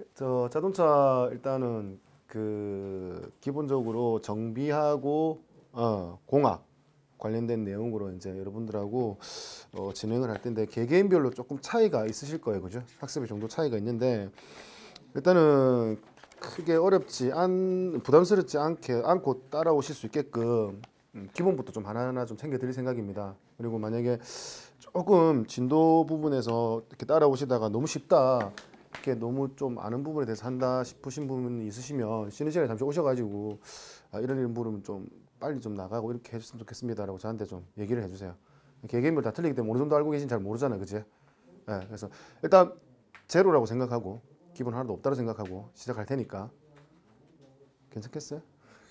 저 자동차 일단은 그 기본적으로 정비하고 공학 관련된 내용으로 이제 여러분들하고 진행을 할 텐데 개개인별로 조금 차이가 있으실 거예요, 그죠? 학습의 정도 차이가 있는데 일단은 크게 부담스럽지 않고 따라오실 수 있게끔 기본부터 좀 하나하나 좀 챙겨드릴 생각입니다. 그리고 만약에 조금 진도 부분에서 이렇게 따라오시다가 너무 쉽다, 이렇게 너무 좀 아는 부분에 대해서 한다 싶으신 분이 있으시면 쉬는 시간에 잠시 오셔가지고 이런 부분은 좀 빨리 좀 나가고 이렇게 해줬으면 좋겠습니다라고 저한테 좀 얘기를 해주세요. 개개인별 다 틀리기 때문에 어느 정도 알고 계신 잘 모르잖아요, 그지? 네, 그래서 일단 제로라고 생각하고 기본 하나도 없다고 생각하고 시작할 테니까 괜찮겠어요?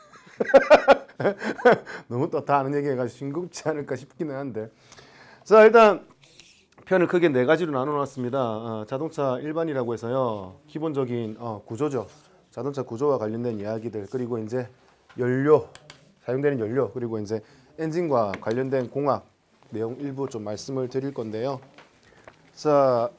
너무 또 다 아는 얘기 해가지고 싱겁지 않을까 싶기는 한데, 자 일단 편을 크게 네 가지로 나눠놨습니다. 자동차 일반이라고 해서요, 기본적인 구조죠. 자동차 구조와 관련된 이야기들, 그리고 이제 연료, 사용되는 연료, 그리고 이제 엔진과 관련된 공학 내용 일부 좀 말씀을 드릴 건데요. 자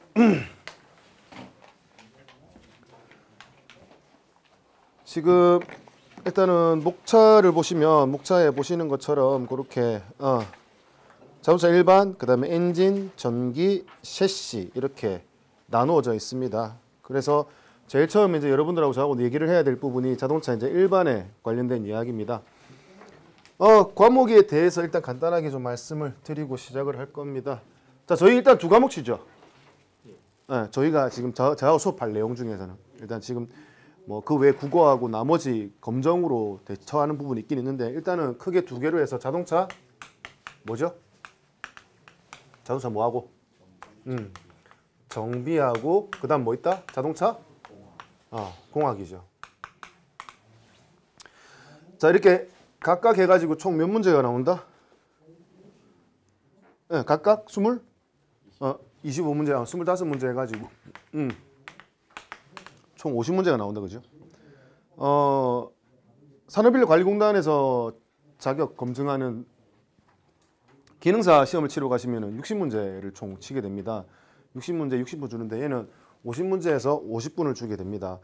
지금 일단은 목차를 보시면, 목차에 보시는 것처럼 그렇게 자동차 일반, 그 다음에 엔진, 전기, 셰시 이렇게 나누어져 있습니다. 그래서 제일 처음 이제 여러분들하고 저하고 얘기를 해야 될 부분이 자동차 이제 일반에 관련된 이야기입니다. 과목에 대해서 일단 간단하게 좀 말씀을 드리고 시작을 할 겁니다. 자, 저희 일단 두 과목 치죠. 네, 저희가 지금 저하고 수업할 내용 중에서는 일단 지금 뭐 그 외 국어하고 나머지 검정으로 대처하는 부분이 있긴 있는데, 일단은 크게 두 개로 해서 자동차 뭐죠? 자동차 뭐하고? 정비하고, 그 다음 뭐 있다? 자동차? 공학이죠. 자, 이렇게 각각 해가지고 총 몇 문제가 나온다? 네, 각각 25문제, 25문제 해가지고 총 50문제가 나온다, 그죠? 산업인력관리공단에서 자격 검증하는 기능사 시험을 치러 가시면 60문제를 총 치게 됩니다. 60문제 60분 주는데 얘는 50문제에서 50분을 주게 됩니다.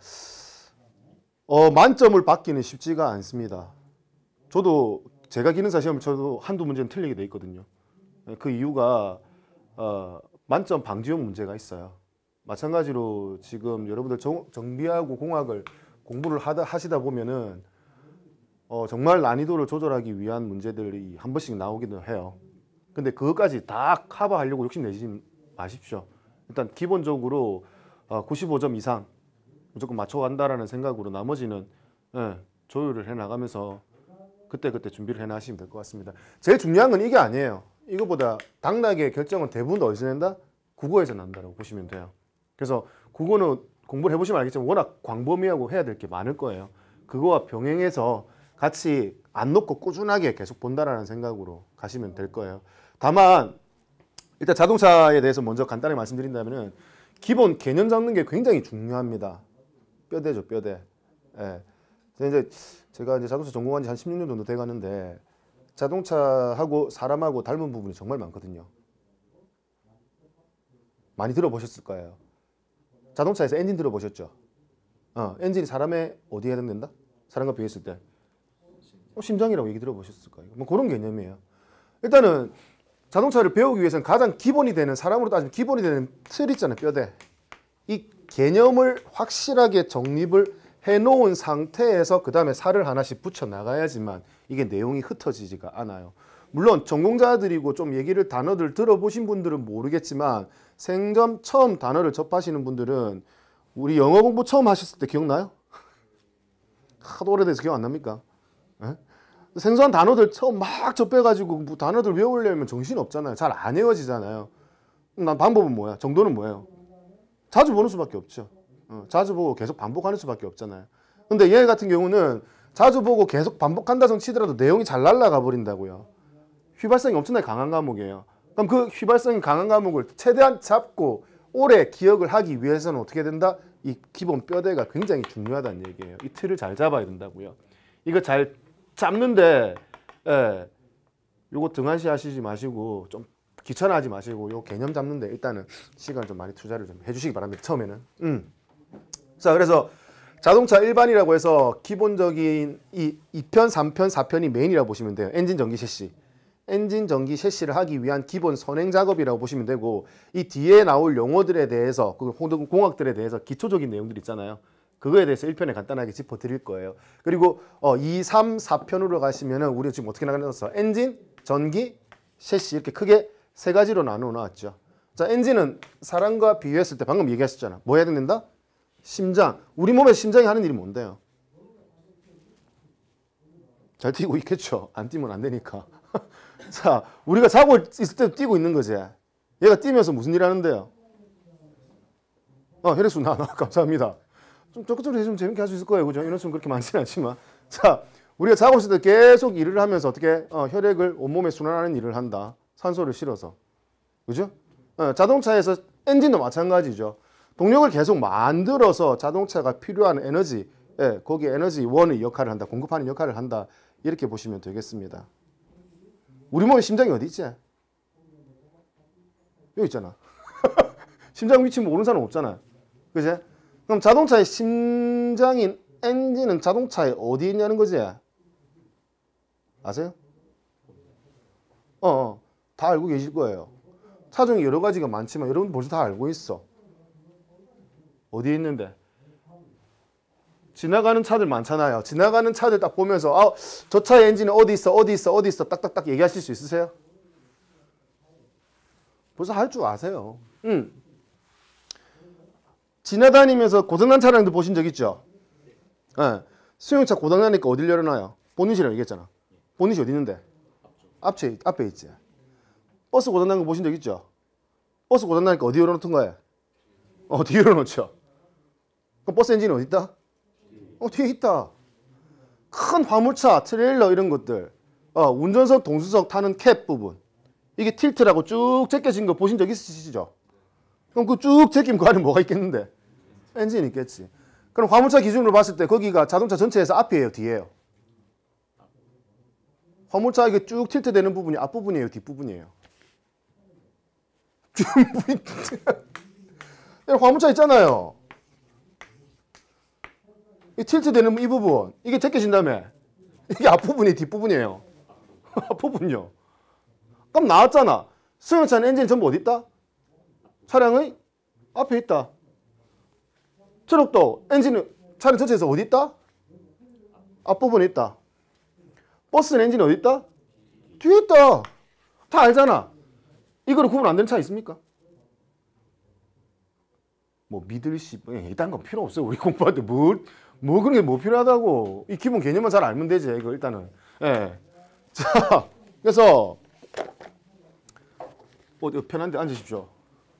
만점을 받기는 쉽지가 않습니다. 저도 제가 기능사 시험을 쳐도 한두 문제는 틀리게 돼 있거든요. 그 이유가 만점 방지용 문제가 있어요. 마찬가지로 지금 여러분들 정비하고 공학을 공부를 하시다 보면은 정말 난이도를 조절하기 위한 문제들이 한 번씩 나오기도 해요. 근데 그것까지 다 커버하려고 욕심내지 마십시오. 일단 기본적으로 95점 이상 무조건 맞춰간다라는 생각으로 나머지는 조율을 해나가면서 그때그때 준비를 해나가시면 될 것 같습니다. 제일 중요한 건 이게 아니에요. 이거보다 당락의 결정은 대부분 어디서 낸다? 국어에서 난다라고 보시면 돼요. 그래서 국어는 공부를 해보시면 알겠지만 워낙 광범위하고 해야 될 게 많을 거예요. 그거와 병행해서 같이 안 놓고 꾸준하게 계속 본다라는 생각으로 가시면 될 거예요. 다만 일단 자동차에 대해서 먼저 간단히 말씀드린다면은 기본 개념 잡는 게 굉장히 중요합니다. 뼈대죠, 뼈대. 예. 이제 제가 이제 자동차 전공한 지 한 16년 정도 돼 가는데 자동차하고 사람하고 닮은 부분이 정말 많거든요. 많이 들어보셨을 거예요. 자동차에서 엔진 들어보셨죠? 엔진이 사람의 어디에 해당된다? 사람과 비교했을 때 심장이라고 얘기 들어보셨을 거예요. 뭐 그런 개념이에요. 일단은 자동차를 배우기 위해서는 가장 기본이 되는, 사람으로 따지면 기본이 되는 틀 있잖아요, 뼈대. 이 개념을 확실하게 정립을 해놓은 상태에서 그 다음에 살을 하나씩 붙여 나가야지만 이게 내용이 흩어지지가 않아요. 물론 전공자들이고 좀 단어들 들어보신 분들은 모르겠지만 생전 처음 단어를 접하시는 분들은 우리 영어 공부 처음 하셨을 때 기억나요? 하도 오래돼서 기억 안 납니까? 에? 생소한 단어들 처음 막 접해가지고 뭐 단어들 외우려면 정신이 없잖아요. 잘 안 외워지잖아요. 난 방법은 뭐야? 정도는 뭐예요? 자주 보는 수밖에 없죠. 자주 보고 계속 반복하는 수밖에 없잖아요. 근데 얘 같은 경우는 자주 보고 계속 반복한다성 치더라도 내용이 잘 날아가 버린다고요. 휘발성이 엄청나게 강한 과목이에요. 그럼 그 휘발성이 강한 과목을 최대한 잡고 오래 기억을 하기 위해서는 어떻게 된다? 이 기본 뼈대가 굉장히 중요하다는 얘기예요. 이 틀을 잘 잡아야 된다고요. 이거 잘 잡는데 요거 등한시 하시지 마시고 좀 귀찮아하지 마시고 요 개념 잡는데 일단은 시간 좀 많이 투자를 좀 해주시기 바랍니다. 처음에는. 자, 그래서 자동차 일반이라고 해서 기본적인 이 2편, 3편, 4편이 메인이라고 보시면 돼요. 엔진 전기 셰시. 엔진 전기 셰시를 하기 위한 기본 선행 작업이라고 보시면 되고, 이 뒤에 나올 용어들에 대해서, 그 공학들에 대해서 기초적인 내용들 있잖아요. 그거에 대해서 1편에 간단하게 짚어드릴 거예요. 그리고 2, 3, 4편으로 가시면은 우리가 지금 어떻게 나눠서 엔진, 전기, 셰시 이렇게 크게 세 가지로 나누어 놨죠. 자, 엔진은 사람과 비교했을 때 방금 얘기하셨잖아. 뭐 해야 된다? 심장. 우리 몸에 심장이 하는 일이 뭔데요? 잘 뛰고 있겠죠. 안 뛰면 안 되니까. 자, 우리가 자고 있을 때도 뛰고 있는 거지. 얘가 뛰면서 무슨 일 하는데요? 혈액순 나와. 감사합니다. 좀 적극적으로 해주면 재밌게 할 수 있을 거예요. 그죠? 인원수는 그렇게 많지는 않지만. 자, 우리가 자고 있을 때 계속 일을 하면서 어떻게 혈액을 온몸에 순환하는 일을 한다. 산소를 실어서. 그죠? 자동차에서 엔진도 마찬가지죠. 동력을 계속 만들어서 자동차가 필요한 에너지, 거기에 에너지 원의 역할을 한다. 공급하는 역할을 한다. 이렇게 보시면 되겠습니다. 우리 몸에 심장이 어디 있지? 여기 있잖아. 심장 위치 모르는 사람 없잖아. 그지? 그럼 자동차의 심장인 엔진은 자동차에 어디 있냐는 거지? 아세요? 다 알고 계실 거예요. 차종이 여러 가지가 많지만 여러분 벌써 다 알고 있어. 어디에 있는데? 지나가는 차들 많잖아요. 지나가는 차들 딱 보면서 저 차의 엔진은 어디 있어, 어디 있어, 어디 있어 딱딱딱 얘기하실 수 있으세요? 벌써 할 줄 아세요. 지나다니면서 고장난 차량도 보신 적 있죠? 수용차 고장나니까 어딜 열어놔요? 보닛이라고 얘기했잖아. 보닛이 어디 있는데? 앞에 있지. 버스 고장난 거 보신 적 있죠? 버스 고장나니까 어디 열어놓던 거예요? 뒤에 열어놓죠. 그럼 버스 엔진은 어디 있다? 뒤에 있다. 큰 화물차, 트레일러 이런 것들, 운전석, 동수석 타는 캡 부분, 이게 틸트라고 쭉 제껴진 거 보신 적 있으시죠? 그럼 그 쭉 제낀 그 안에 뭐가 있겠는데? 엔진이 있겠지. 그럼 화물차 기준으로 봤을 때 거기가 자동차 전체에서 앞이에요, 뒤에요? 화물차 이게 쭉 틸트되는 부분이 앞부분이에요, 뒷부분이에요? 화물차 있잖아요. 이 틸트되는 이 부분, 이게 제껴진 다음에 이게 앞부분이 뒷부분이에요. 앞부분요. 그럼 나왔잖아. 수용차는 엔진 전부 어디 있다? 차량의 앞에 있다. 트럭도 엔진은 차량 전체에서 어디 있다? 앞부분에 있다. 버스는 엔진이 어디 있다? 뒤에 있다. 다 알잖아. 이거를 구분 안 되는 차 있습니까? 뭐 믿을시 이딴 건 필요 없어요. 우리 공부할 때 뭐 그런 게 뭐 필요하다고. 이 기본 개념만 잘 알면 되지. 이거 일단은. 자, 그래서 편한데 앉으십시오.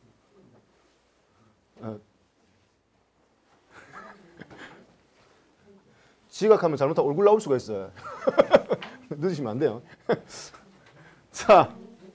지각하면 잘못하면 얼굴 나올 수가 있어요. 늦으시면 안 돼요. 자,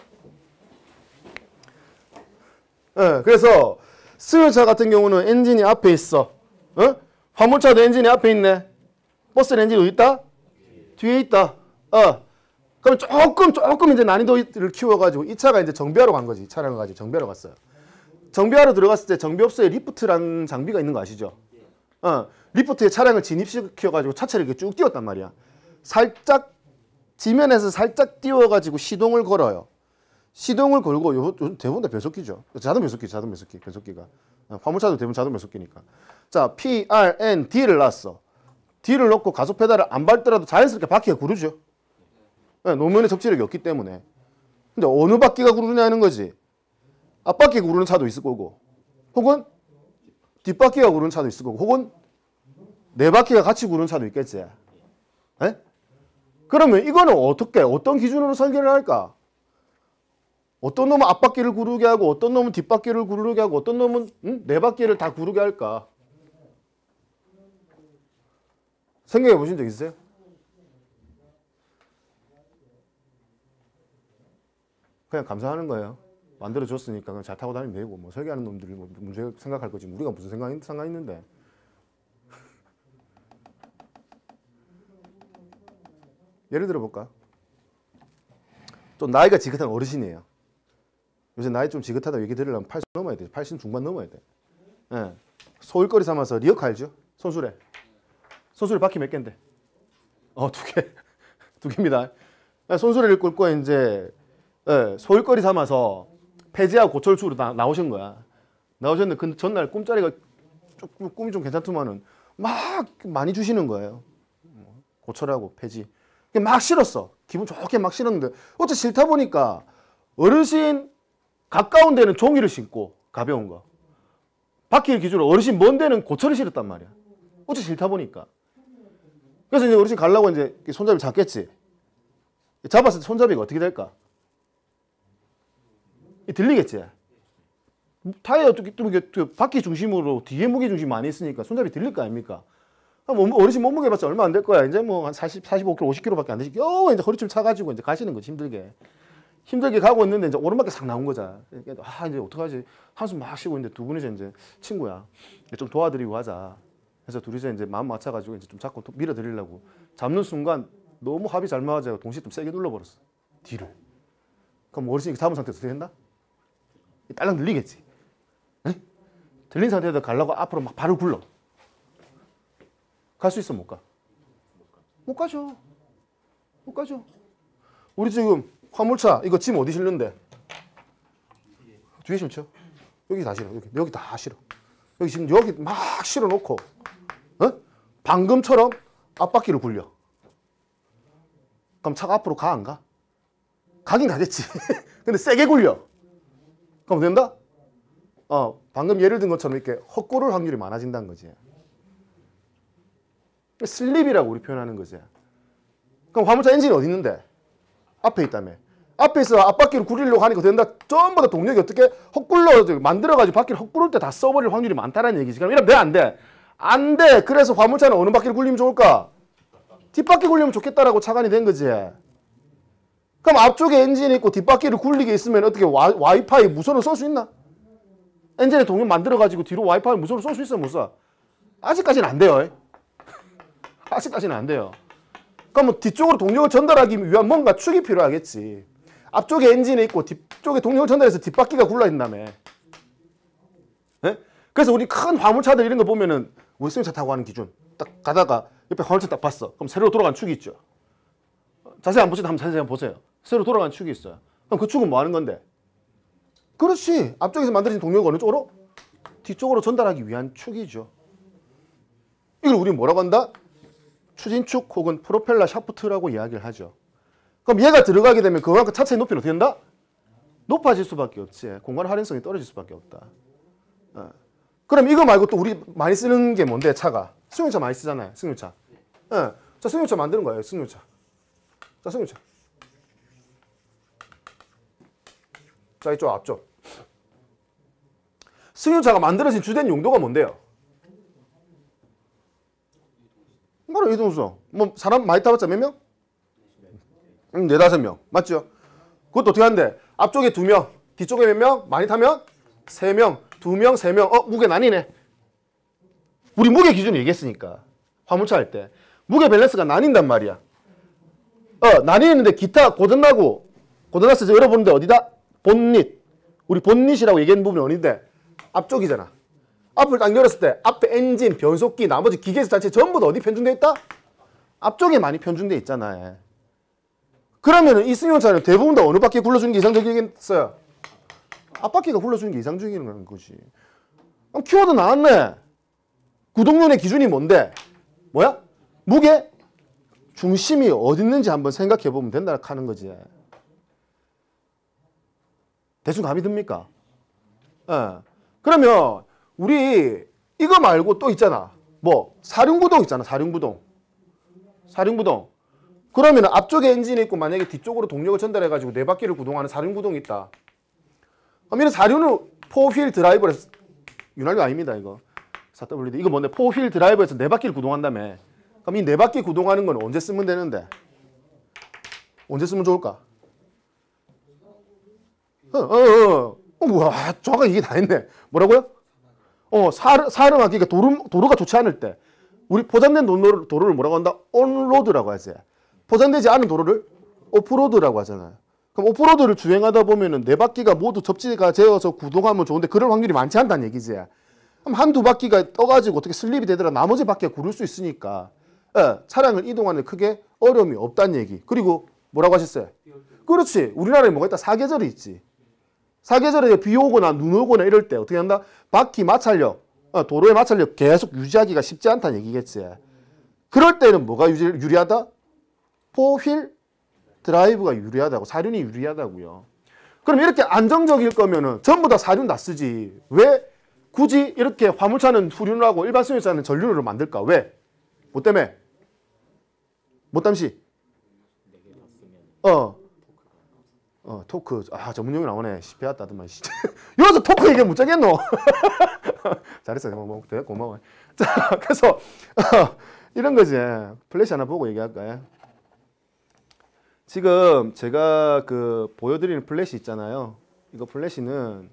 그래서 수용차 같은 경우는 엔진이 앞에 있어. 화물차도 엔진이 앞에 있네. 버스는 엔진이 어디 있다? 뒤에 있다. 그럼 조금 이제 난이도를 키워가지고 이 차가 이제 정비하러 간 거지. 차량을 가지고 정비하러 갔어요. 정비하러 들어갔을 때 정비업소에 리프트라는 장비가 있는 거 아시죠? 리프트에 차량을 진입시켜가지고 차체를 이렇게 쭉 띄웠단 말이야. 살짝 지면에서 살짝 띄워가지고 시동을 걸어요. 시동을 걸고 요즘 대부분 다 변속기죠. 자동 변속기가. 화물차도 대부분 자동 변속기니까. 자, P, R, N, D를 놨어. D를 넣고 가속 페달을 안 밟더라도 자연스럽게 바퀴가 구르죠. 노면에 접지력이 없기 때문에. 근데 어느 바퀴가 구르냐는 거지. 앞바퀴가 구르는 차도 있을 거고, 혹은 뒷바퀴가 구르는 차도 있을 거고, 혹은 네 바퀴가 같이 구르는 차도 있겠지. 그러면 이거는 어떤 기준으로 설계를 할까? 어떤 놈은 앞바퀴를 구르게 하고, 어떤 놈은 뒷바퀴를 구르게 하고, 어떤 놈은 네 바퀴를 다 구르게 할까? 생각해 보신 적 있으세요? 그냥 감사하는 거예요. 만들어줬으니까 그냥 잘 타고 다니면 되고, 뭐 설계하는 놈들이 뭐 문제 생각할 거지. 우리가 무슨 상관 있는데. 예를 들어 볼까? 좀 나이가 지긋한 어르신이에요. 요새 나이 좀 지긋하다 얘기 들으려면 80 넘어야 돼. 80 중반 넘어야 돼. 소일거리 삼아서 리어카 알죠? 손수레. 손수레 바퀴 몇 개인데? 두 개. 두 개입니다. 손수레를 끌고 이제 소일거리 삼아서 폐지하고 고철주로 나오신 거야. 나오셨는데 그 전날 꿈자리가 꿈이 좀 괜찮더만은 막 많이 주시는 거예요. 고철하고 폐지. 막 실었어. 기분 좋게 막 실었는데 어째 싫다 보니까 어르신 가까운 데는 종이를 신고 가벼운 거. 바퀴를 기준으로 어르신 먼 데는 고철을 실었단 말이야. 어째 싫다 보니까. 그래서 이제 어르신 가려고 이제 손잡이 잡겠지. 잡았을 때 손잡이가 어떻게 될까? 들리겠지. 타이어 바퀴 중심으로 뒤에 무게 중심 많이 있으니까 손잡이 들릴 거 아닙니까? 어르신 몸무게 봤자 얼마 안 될 거야. 이제 뭐 한 45kg, 50kg밖에 안 되지. 이제 허리춤 차가지고 이제 가시는 거지, 힘들게 가고 있는데 이제 오른바퀴 싹 나온 거자. 이제 어떡하지? 한숨 막 쉬고 있는데 두 분이서 이제 친구야. 좀 도와드리고 하자. 그래서 둘이서 이제 마음 맞춰가지고 이제 좀 잡고 밀어드리려고 잡는 순간 너무 합이 잘 맞아서 동시에 좀 세게 눌러버렸어. 뒤를. 그럼 어르신이 잡은 상태에서 어떻게 된다? 딸랑 들리겠지. 응? 들린 상태에서 가려고 앞으로 막 발을 굴러. 갈 수 있어, 못 가? 못 가죠. 못 가죠. 우리 지금 화물차 이거 짐 어디 실는데? 뒤에 실죠? 여기 다 실어. 여기 다 실어. 여기 지금 여기 막 실어 놓고 방금처럼 앞바퀴를 굴려. 그럼 차가 앞으로 가, 안 가? 가긴 가겠지. 근데 세게 굴려. 그럼 된다? 방금 예를 든 것처럼 이렇게 헛구를 확률이 많아진다는 거지. 슬립이라고 우리 표현하는 거지. 그럼 화물차 엔진이 어디 있는데? 앞에 있다며. 앞에 있어 앞바퀴를 굴리려고 하니까 된다. 전부 다 동력이 어떻게 헛굴러 만들어가지고 바퀴를 헛구를 때 다 써버릴 확률이 많다는 얘기지. 그럼 이러면 돼, 안 돼? 안 돼. 그래서 화물차는 어느 바퀴를 굴리면 좋을까? 뒷바퀴 굴리면 좋겠다라고 착안이 된 거지. 그럼 앞쪽에 엔진이 있고 뒷바퀴를 굴리게 있으면 어떻게 와이파이 무선을 쏠 수 있나? 엔진에 동력 만들어가지고 뒤로 와이파이 무선을 쏠 수 있어, 못 쏴? 아직까지는 안 돼요. 아직까지는 안 돼요. 그럼 뒤쪽으로 동력을 전달하기 위한 뭔가 축이 필요하겠지. 앞쪽에 엔진이 있고 뒤쪽에 동력을 전달해서 뒷바퀴가 굴러있다며. 네? 그래서 우리 큰 화물차들 이런 거 보면은 우리 승용차 타고 가는 기준 딱 가다가 옆에 화물차 딱 봤어. 그럼 세로 돌아간 축이 있죠. 자세히 안 보시다 한번 자세히 한번 보세요. 세로 돌아간 축이 있어요. 그럼 그 축은 뭐 하는 건데? 그렇지. 앞쪽에서 만들어진 동력을 어느 쪽으로? 뒤쪽으로 전달하기 위한 축이죠. 이걸 우리 뭐라고 한다? 추진축 혹은 프로펠러 샤프트라고 이야기를 하죠. 그럼 얘가 들어가게 되면 그만큼 차체의 높이는 어떻게 된다? 높아질 수밖에 없지. 공간 활용성이 떨어질 수밖에 없다. 그럼 이거 말고 또 우리 많이 쓰는 게 뭔데, 차가? 승용차 많이 쓰잖아요, 승용차. 자, 승용차 만드는 거예요, 승용차. 자, 승용차. 자, 이쪽 앞쪽. 승용차가 만들어진 주된 용도가 뭔데요? 바로 이동수송. 뭐 사람 많이 타봤자 몇 명? 4-5명. 맞죠? 그것도 어떻게 하는데? 앞쪽에 2명, 뒤쪽에 몇 명? 많이 타면 3명, 2명, 3명. 무게 나뉘네. 우리 무게 기준 얘기했으니까. 화물차 할 때. 무게 밸런스가 나뉜단 말이야. 나뉘는데 기타 고장났을 때 열어보는데 어디다? 본닛. 우리 본닛이라고 얘기하는 부분이 어딘데? 앞쪽이잖아. 앞을 딱 열었을 때 앞에 엔진, 변속기, 나머지 기계수 자체 전부 다 어디 편중되어 있다? 앞쪽에 많이 편중되어 있잖아요. 그러면 이 승용차는 대부분 다 어느 바퀴 굴러주는 게 이상적이겠어요? 앞바퀴가 굴러주는 게 이상적인 거지. 그럼 키워드 나왔네. 구동륜의 기준이 뭔데? 뭐야? 무게? 중심이 어디 있는지 한번 생각해 보면 된다 하는 거지. 대충 감이 듭니까? 그러면 우리 이거 말고 또 있잖아. 뭐 사륜구동 있잖아. 사륜구동. 그러면 앞쪽에 엔진이 있고 만약에 뒤쪽으로 동력을 전달해가지고 4바퀴를 구동하는 사륜구동이 있다. 그럼 이런 사륜을 4휠 드라이버를 윤활유 아닙니다. 이거 4WD. 이거 뭔데? 4휠 드라이버에서 4바퀴를 구동한다며. 그럼 이 4바퀴 구동하는 건 언제 쓰면 되는데? 언제 쓰면 좋을까? 우와, 정확하게 이게 다 했네. 뭐라고요? 사르막, 그러니까 도로가 좋지 않을 때. 우리 포장된 도로를 뭐라고 한다? 온로드라고 하지. 포장되지 않은 도로를 오프로드라고 하잖아요. 그럼 오프로드를 주행하다 보면은 4바퀴가 모두 접지가 되어서 구동하면 좋은데 그럴 확률이 많지 않다는 얘기지. 그럼 한두 바퀴가 떠가지고 어떻게 슬립이 되더라 나머지 바퀴가 구를 수 있으니까 차량을 이동하는 데 크게 어려움이 없다는 얘기. 그리고 뭐라고 하셨어요? 그렇지. 우리나라에 뭐가 있다? 사계절이 있지. 사계절에 비 오거나 눈 오거나 이럴 때 어떻게 한다? 바퀴 마찰력, 도로의 마찰력 계속 유지하기가 쉽지 않다는 얘기겠지. 그럴 때는 뭐가 유리하다? 포휠 드라이브가 유리하다고. 사륜이 유리하다고요. 그럼 이렇게 안정적일 거면은 전부 다 사륜 다 쓰지. 왜 굳이 이렇게 화물차는 후륜을 하고 일반 승용차는 전륜으로 만들까? 왜? 뭐 때문에? 뭐 땀시? 토크. 전문용어 나오네. 배웠다더만. 여기서 토크 얘기 못 짜겠노? 잘했어. 고마워. 자, 그래서 이런 거지. 플래시 하나 보고 얘기할까요? 지금 제가 보여드리는 플래시 있잖아요. 이거 플래시는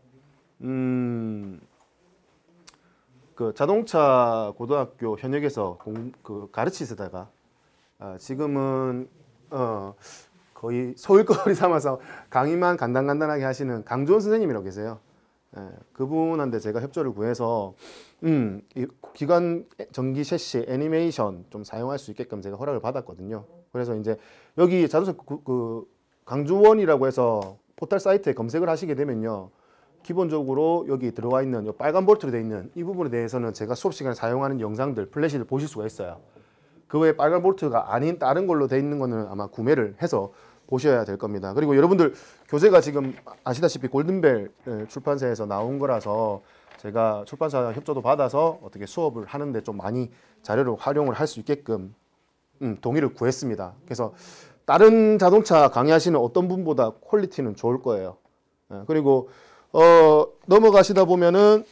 자동차 고등학교 현역에서 가르치시다가 지금은 거의 소일거리 삼아서 강의만 간단하게 하시는 강조원 선생님이라고 계세요. 그분한테 제가 협조를 구해서 이 기관 전기 셰시 애니메이션 좀 사용할 수 있게끔 제가 허락을 받았거든요. 그래서 이제 여기 자동차 강조원이라고 해서 포털 사이트에 검색을 하시게 되면요, 기본적으로 여기 들어와 있는 이 빨간 볼트로 되어 있는 이 부분에 대해서는 제가 수업 시간에 사용하는 영상들, 플래시를 보실 수가 있어요. 그 외에 빨간 볼트가 아닌 다른 걸로 되어 있는 거는 아마 구매를 해서 보셔야 될 겁니다. 그리고 여러분들 교재가 지금 아시다시피 골든벨 출판사에서 나온 거라서 제가 출판사 협조도 받아서 어떻게 수업을 하는데 좀 많이 자료를 활용을 할 수 있게끔 동의를 구했습니다. 그래서 다른 자동차 강의하시는 어떤 분보다 퀄리티는 좋을 거예요. 그리고 넘어가시다 보면은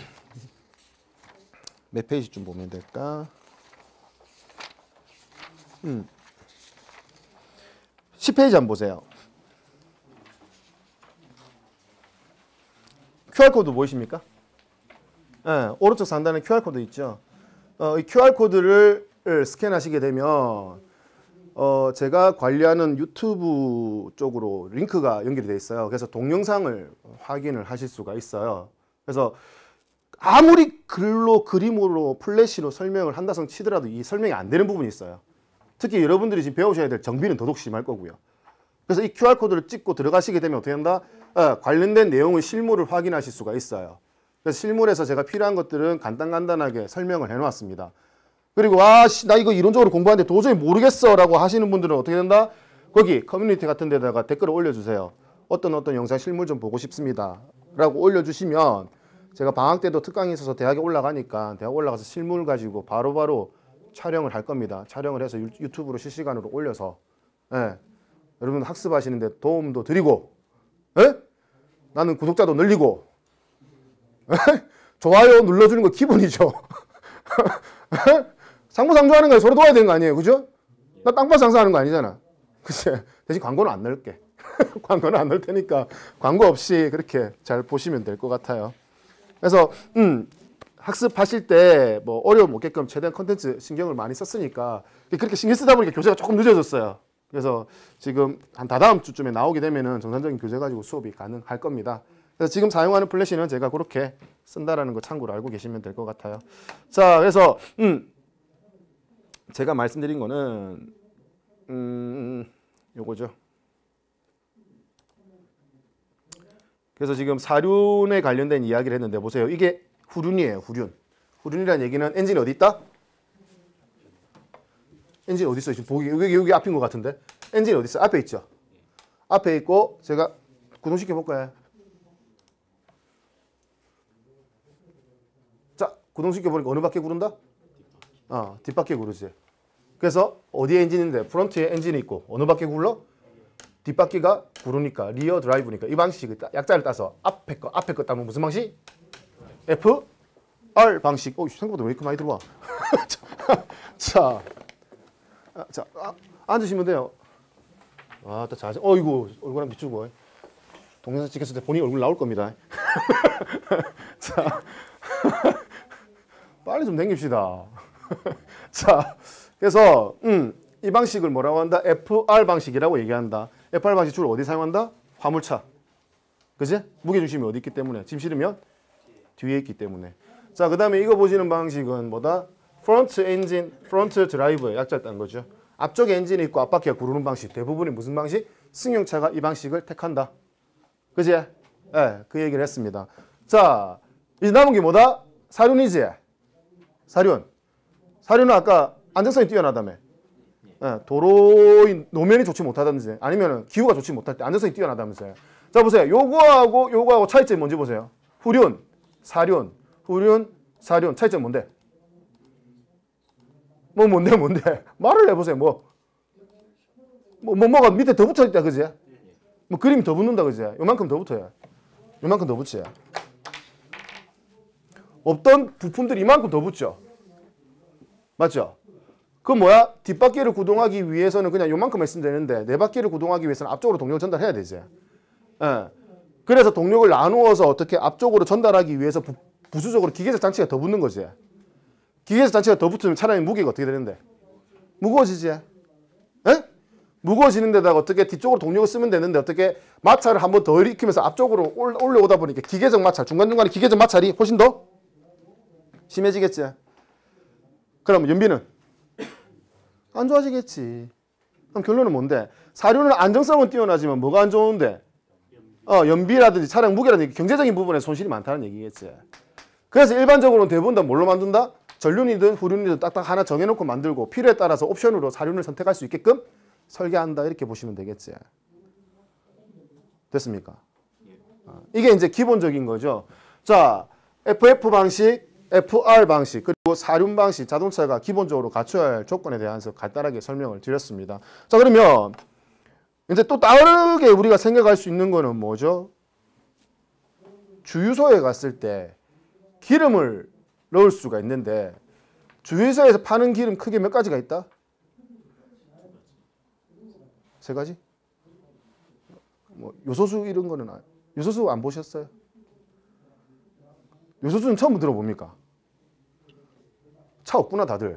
몇 페이지쯤 보면 될까? 10페이지 한번 보세요. QR코드 보이십니까? 오른쪽 상단에 QR코드 있죠. 이 QR코드를 스캔하시게 되면 제가 관리하는 유튜브 쪽으로 링크가 연결이 되어 있어요. 그래서 동영상을 확인을 하실 수가 있어요. 그래서 아무리 글로 그림으로 플래시로 설명을 한다성 치더라도 이 설명이 안 되는 부분이 있어요. 특히 여러분들이 지금 배우셔야 될 정비는 더더욱 심할 거고요. 그래서 이 QR코드를 찍고 들어가시게 되면 어떻게 한다? 관련된 내용의 실물을 확인하실 수가 있어요. 그래서 실물에서 제가 필요한 것들은 간단하게 설명을 해놓았습니다. 그리고 나 이거 이론적으로 공부하는데 도저히 모르겠어 라고 하시는 분들은 어떻게 된다? 거기 커뮤니티 같은 데다가 댓글을 올려주세요. 어떤 영상 실물 좀 보고 싶습니다 라고 올려주시면 제가 방학 때도 특강이 있어서 대학에 올라가니까 대학 올라가서 실물 가지고 바로바로 촬영을 할 겁니다. 촬영을 해서 유튜브로 실시간으로 올려서 여러분 학습하시는데 도움도 드리고 나는 구독자도 늘리고 좋아요 눌러주는 거 기본이죠. 상부상조하는 거에 서로 도와야 되는 거 아니에요, 그죠? 나 땅파 장사하는 거 아니잖아. 그치? 대신 광고는 안 넣을게. 광고는 안 넣을 테니까 광고 없이 그렇게 잘 보시면 될 것 같아요. 그래서 학습하실 때 뭐 어려움 없게끔 최대한 컨텐츠 신경을 많이 썼으니까 그렇게 신경 쓰다 보니까 교재가 조금 늦어졌어요. 그래서 지금 한 다다음 주쯤에 나오게 되면은 정상적인 교재 가지고 수업이 가능할 겁니다. 그래서 지금 사용하는 플래시는 제가 그렇게 쓴다라는 거 참고로 알고 계시면 될 것 같아요. 자, 그래서 제가 말씀드린 거는 요거죠. 그래서 지금 사륜에 관련된 이야기를 했는데 보세요. 이게 후륜이에요. 후륜. 후륜이라는 얘기는 엔진이 어디 있다? 엔진 어디 있어요? 지금 보기 여기 앞인 것 같은데 엔진이 어디 있어요? 앞에 있죠. 앞에 있고 제가 구동시켜 볼까요? 자, 구동시켜 보니까 어느 바퀴 구른다? 뒷바퀴 구르지. 그래서 어디에 엔진인데 프론트에 엔진이 있고 어느 바퀴 굴러? 뒷바퀴가 구르니까 리어 드라이브니까 이 방식을 약자를 따서 앞에 거 따면 무슨 방식? F R 방식. 생각보다 왜 이렇게 많이 들어와? 자, 앉으시면 돼요. 또 자세. 이거 얼굴 한번 비추고. 동영상 찍혔을 때 본인 얼굴 나올 겁니다. 자, 빨리 좀 당깁시다. 자, 그래서 이 방식을 뭐라고 한다? FR 방식이라고 얘기한다. FR 방식 주로 어디 사용한다? 화물차. 그지? 무게중심이 어디 있기 때문에. 짐 실으면 뒤에 있기 때문에. 자, 그 다음에 이거 보시는 방식은 뭐다? 프론트 엔진, 프론트 드라이브의 약자를 딴 거죠. 앞쪽에 엔진이 있고 앞바퀴가 구르는 방식. 대부분이 무슨 방식? 승용차가 이 방식을 택한다. 그지? 예, 그 얘기를 했습니다. 자, 이제 남은 게 뭐다? 사륜이지? 사륜. 사륜은 아까 안정성이 뛰어나다며. 예, 도로의 노면이 좋지 못하다든지 아니면 기후가 좋지 못할 때 안정성이 뛰어나다면서요. 자, 보세요. 요거하고 차이점이 뭔지 보세요. 후륜, 사륜, 후륜, 사륜. 차이점 뭔데? 뭔데? 말을 해보세요. 뭐가 밑에 더 붙어있다, 그지? 뭐 그림이 더 붙는다, 그지? 요만큼 더 붙어요. 요만큼 더 붙여요. 없던 부품들이 이만큼 더 붙죠. 맞죠? 그 뭐야? 뒷바퀴를 구동하기 위해서는 그냥 요만큼 했으면 되는데 네 바퀴를 구동하기 위해서는 앞쪽으로 동력을 전달해야 되지. 예. 그래서 동력을 나누어서 어떻게 앞쪽으로 전달하기 위해서 부수적으로 기계적 장치가 더 붙는 거지. 기계적 장치가 더 붙으면 차량의 무게가 어떻게 되는데? 무거워지지. 예? 무거워지는 데다가 어떻게 뒤쪽으로 동력을 쓰면 되는데 어떻게 마찰을 한 번 더 일으키면서 앞쪽으로 올라오다 보니까 기계적 마찰, 중간중간에 기계적 마찰이 훨씬 더 심해지겠지. 그럼 연비는? 안 좋아지겠지. 그럼 결론은 뭔데? 사륜은 안정성은 뛰어나지만 뭐가 안 좋은데? 연비라든지 차량 무게라든지 경제적인 부분에 손실이 많다는 얘기겠지. 그래서 일반적으로는 대부분 다 뭘로 만든다? 전륜이든 후륜이든 딱딱 하나 정해놓고 만들고 필요에 따라서 옵션으로 사륜을 선택할 수 있게끔 설계한다. 이렇게 보시면 되겠지. 됐습니까? 이게 이제 기본적인 거죠. 자, FF 방식, FR 방식, 그리고 사륜 방식, 자동차가 기본적으로 갖춰야 할 조건에 대해서 간단하게 설명을 드렸습니다. 자, 그러면 이제 또 다르게 우리가 생각할 수 있는 거는 뭐죠? 주유소에 갔을 때 기름을 넣을 수가 있는데 주유소에서 파는 기름 크게 몇 가지가 있다? 세 가지? 뭐 요소수 이런 거는 요소수 안 보셨어요? 요소수는 처음 들어봅니까? 차 없구나 다들.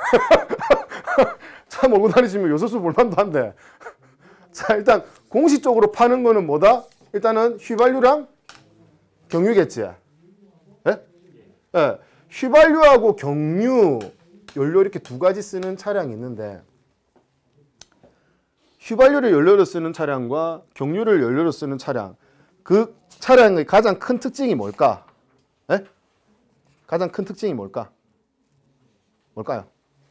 차 몰고 다니시면 요소수 볼만도 한데. 자, 일단 공식적으로 파는 거는 뭐다? 일단은 휘발유랑 경유겠지. 예? 예. 휘발유하고 경유 연료 이렇게 두 가지 쓰는 차량이 있는데 휘발유를 연료로 쓰는 차량과 경유를 연료로 쓰는 차량, 그 차량의 가장 큰 특징이 뭘까? 예? 가장 큰 특징이 뭘까? 뭘까요?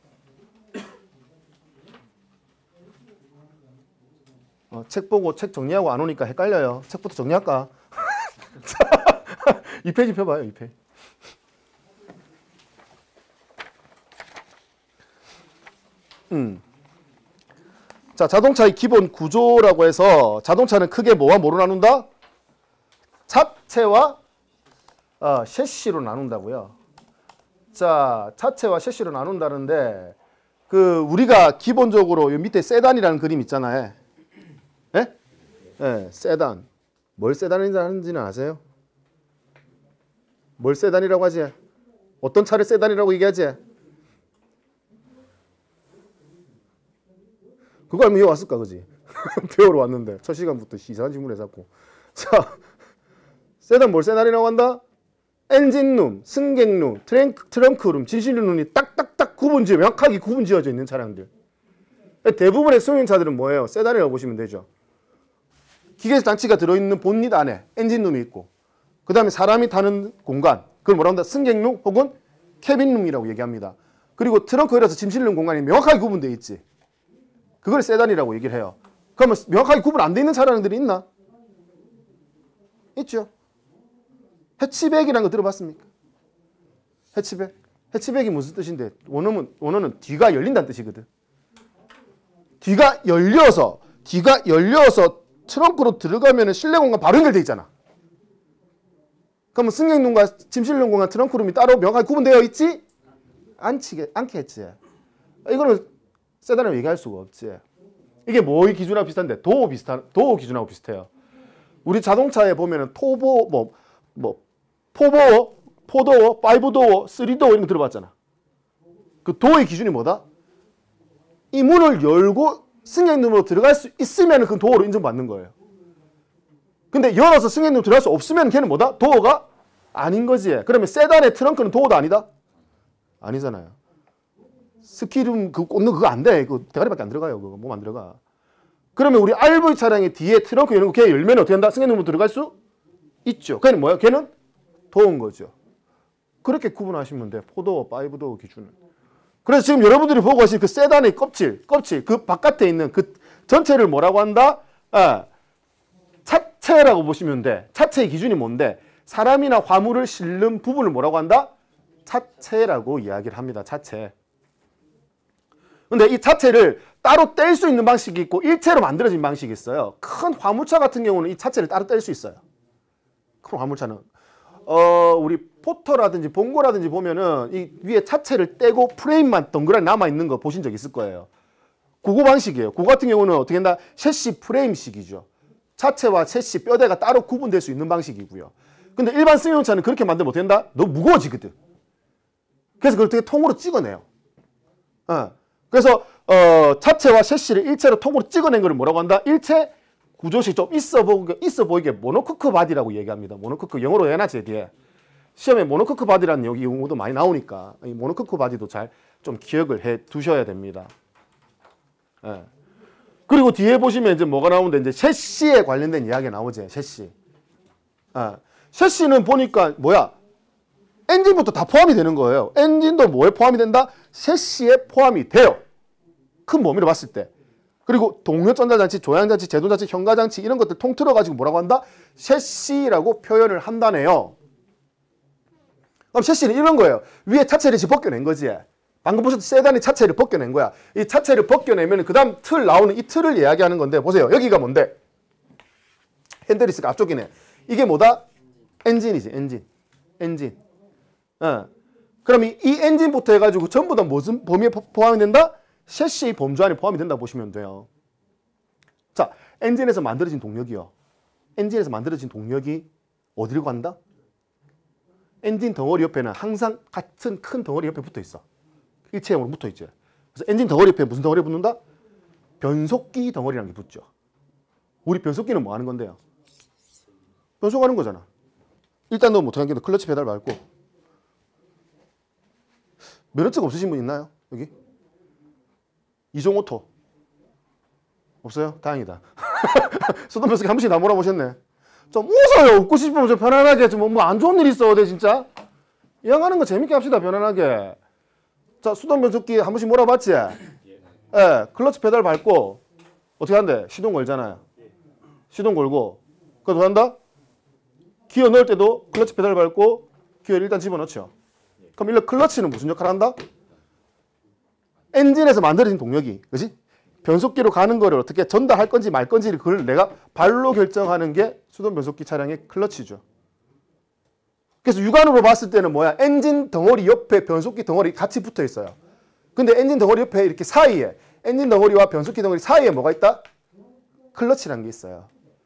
책 보고 책 정리하고 안 오니까 헷갈려요. 책부터 정리할까? 2페이지 펴봐요. 2페이지. 자, 자동차의 기본 구조라고 해서 자동차는 크게 뭐와 뭐로 나눈다? 차체와 셰시로 나눈다고요. 자, 차체와 셰시로 나눈다는데 그 우리가 기본적으로 이 밑에 세단이라는 그림 있잖아요. 예? 예, 세단. 뭘 세단인지는 아세요? 뭘 세단이라고 하지? 어떤 차를 세단이라고 얘기하지? 그거 알면 왜 왔을까, 그지? 배우러 왔는데 첫 시간부터 이상한 질문을 해갖고. 자, 세단 뭘 세단이라고 한다? 엔진룸, 승객룸, 트렁크룸, 진실룸이 딱딱딱 명확하게 구분지어져 있는 차량들. 대부분의 승용차들은 뭐예요? 세단이라고 보시면 되죠. 기계적 장치가 들어있는 본닛 안에 엔진룸이 있고 그 다음에 사람이 타는 공간, 그걸 뭐라고 한다? 승객룸 혹은 캐빈룸이라고 얘기합니다. 그리고 트렁크에서 짐 실는 공간이 명확하게 구분되어 있지. 그걸 세단이라고 얘기를 해요. 그러면 명확하게 구분 안 돼 있는 차량들이 있나? 있죠. 해치백이라는 거 들어봤습니까? 해치백? 해치백이 무슨 뜻인데? 원어는 뒤가 열린다는 뜻이거든. 뒤가 열려서 트렁크로 들어가면 실내 공간 바로 연결돼 있잖아. 그러면 승객룸과 짐 실는 공간 트렁크룸이 따로 명확하게 구분되어 있지? 않겠지. 이거는 세단이라고 얘기할 수가 없지. 이게 뭐의 기준하고 비슷한데? 도어 기준하고 비슷해요. 우리 자동차에 보면은 포도어, 5도어, 3도어 이런 거 들어봤잖아. 그 도어의 기준이 뭐다? 이 문을 열고 승객룸으로 들어갈 수 있으면 그 도어로 인정받는 거예요. 근데 열어서 승객룸으로 들어갈 수 없으면 걔는 뭐다? 도어가 아닌 거지. 그러면 세단의 트렁크는 도어도 아니다? 아니잖아요. 스키룸 그 꽂는 그거 안 돼. 그 대가리밖에 안 들어가요. 그거 몸 안 들어가. 그러면 우리 RV 차량의 뒤에 트렁크 여는 거 걔 열면 어떻게 한다? 승객용으로 들어갈 수 있죠. 걔는 뭐야? 걔는 도어인 거죠. 그렇게 구분하시면 돼. 4도어, 5도어 기준은. 그래서 지금 여러분들이 보고 계신 그 세단의 껍질 그 바깥에 있는 그 전체를 뭐라고 한다? 차체라고 보시면 돼. 차체의 기준이 뭔데? 사람이나 화물을 실는 부분을 뭐라고 한다? 차체라고 이야기를 합니다. 차체. 근데 이 차체를 따로 뗄 수 있는 방식이 있고 일체로 만들어진 방식이 있어요. 큰 화물차 같은 경우는 이 차체를 따로 뗄 수 있어요. 큰 화물차는. 우리 포터라든지 봉고라든지 보면은 이 위에 차체를 떼고 프레임만 덩그러니 남아있는 거 보신 적 있을 거예요. 그거 방식이에요. 그거 같은 경우는 어떻게 한다? 셰시 프레임식이죠. 차체와 셰시 뼈대가 따로 구분될 수 있는 방식이고요. 근데 일반 승용차는 그렇게 만들면 어떻게 한다? 너무 무거워지거든. 그래서 그걸 되게 통으로 찍어내요. 그래서 차체와 셰시를 일체로 통으로 찍어낸 걸 뭐라고 한다? 일체 구조식 좀 있어 보이게 모노코크 바디라고 얘기합니다. 모노코크 영어로 해놨지 뒤에. 시험에 모노코크 바디라는 여기 용어도 많이 나오니까 이 모노코크 바디도 잘 좀 기억을 해 두셔야 됩니다. 그리고 뒤에 보시면 이제 뭐가 나오는데 이제 셰시에 관련된 이야기가 나오지. 셰시. 셰시는 보니까 뭐야? 엔진부터 다 포함이 되는 거예요. 엔진도 뭐에 포함이 된다? 셰시에 포함이 돼요. 큰 범위로 봤을 때. 그리고 동력 전달장치, 조향장치, 제동장치, 현가장치 이런 것들 통틀어 가지고 뭐라고 한다? 셰시라고 표현을 한다네요. 그럼 셰시는 이런 거예요. 위에 차체를 벗겨낸 거지. 방금 보셨던 세단이 차체를 벗겨낸 거야. 이 차체를 벗겨내면 그 다음 틀 나오는 이 틀을 이야기하는 건데 보세요. 여기가 뭔데? 핸들리스가 앞쪽이네. 이게 뭐다? 엔진이지. 엔진. 그럼 이 엔진부터 해가지고 전부 다 무슨 범위에 포함이 된다? 셰시 범주 안에 포함이 된다고 보시면 돼요. 자, 엔진에서 만들어진 동력이요. 엔진에서 만들어진 동력이 어디로 간다? 엔진 덩어리 옆에는 항상 같은 큰 덩어리 옆에 붙어 있어. 일체형으로 붙어 있죠. 그래서 엔진 덩어리 옆에 무슨 덩어리가 붙는다? 변속기 덩어리라는 게 붙죠. 우리 변속기는 뭐 하는 건데요? 변속하는 거잖아. 일단 너 못하는 게 클러치 페달 밟고. 면허증 없으신 분 있나요? 여기? 이종오토. 없어요? 다행이다. 수동 변속기 한 번씩 다 몰아보셨네. 좀 웃어요. 웃고 싶으면 좀 편안하게. 좀 뭐 안 좋은 일 있어. 어때 진짜? 이왕하는 거 재밌게 합시다. 편안하게. 자, 수동 변속기 한 번씩 몰아봤지? 예, 클러치 페달 밟고 어떻게 한대? 시동 걸잖아요. 시동 걸고 그거 뭐 한다? 기어 넣을 때도 클러치 페달 밟고 기어를 일단 집어넣죠. 그럼 일단 클러치는 무슨 역할을 한다? 엔진에서 만들어진 동력이, 그지? 변속기로 가는 거를 어떻게 전달할 건지 말 건지를 그걸 내가 발로 결정하는 게 수동 변속기 차량의 클러치죠. 그래서 육안으로 봤을 때는 뭐야? 엔진 덩어리 옆에 변속기 덩어리 같이 붙어 있어요. 근데 엔진 덩어리 옆에 이렇게 사이에 엔진 덩어리와 변속기 덩어리 사이에 뭐가 있다? 클러치라는 게 있어요.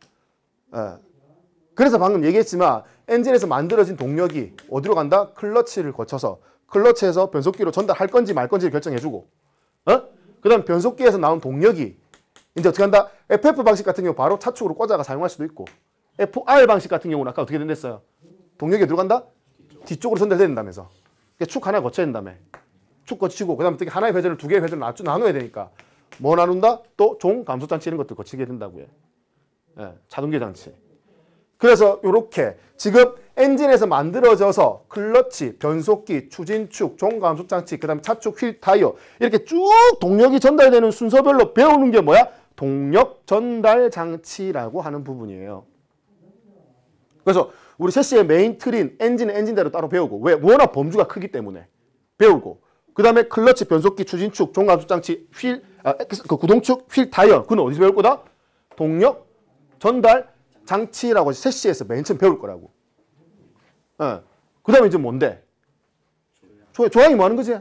그래서 방금 얘기했지만 엔진에서 만들어진 동력이 어디로 간다? 클러치를 거쳐서 클러치에서 변속기로 전달할 건지 말 건지를 결정해주고 그 다음 변속기에서 나온 동력이 이제 어떻게 한다? FF 방식 같은 경우 바로 차축으로 꽂아가 사용할 수도 있고 FR 방식 같은 경우는 아까 어떻게 된댔어요? 동력이 어디로 간다? 뒤쪽으로 전달된다면서. 축 하나 거쳐야 된다며. 축 거치고 그 다음에 하나의 회전을 두 개의 회전을 나눠야 되니까 뭐 나눈다? 또 종, 감소장치 이런 것들 거치게 된다고요. 자동계 장치. 그래서 이렇게 지금 엔진에서 만들어져서 클러치, 변속기, 추진축, 종, 감소장치, 그 다음에 차축, 휠, 타이어 이렇게 쭉 동력이 전달되는 순서별로 배우는 게 뭐야? 동력 전달 장치라고 하는 부분이에요. 그래서 우리 셰시의 메인 틀인 엔진은 엔진대로 따로 배우고 왜? 워낙 범주가 크기 때문에 배우고 그 다음에 클러치, 변속기, 추진축, 종감소장치, 휠, 그 구동축, 휠, 타이어 그건 어디서 배울 거다? 동력 전달 장치라고 셰시에서 맨 처음 배울 거라고. 그 다음에 이제 뭔데? 조향이 뭐 하는 거지?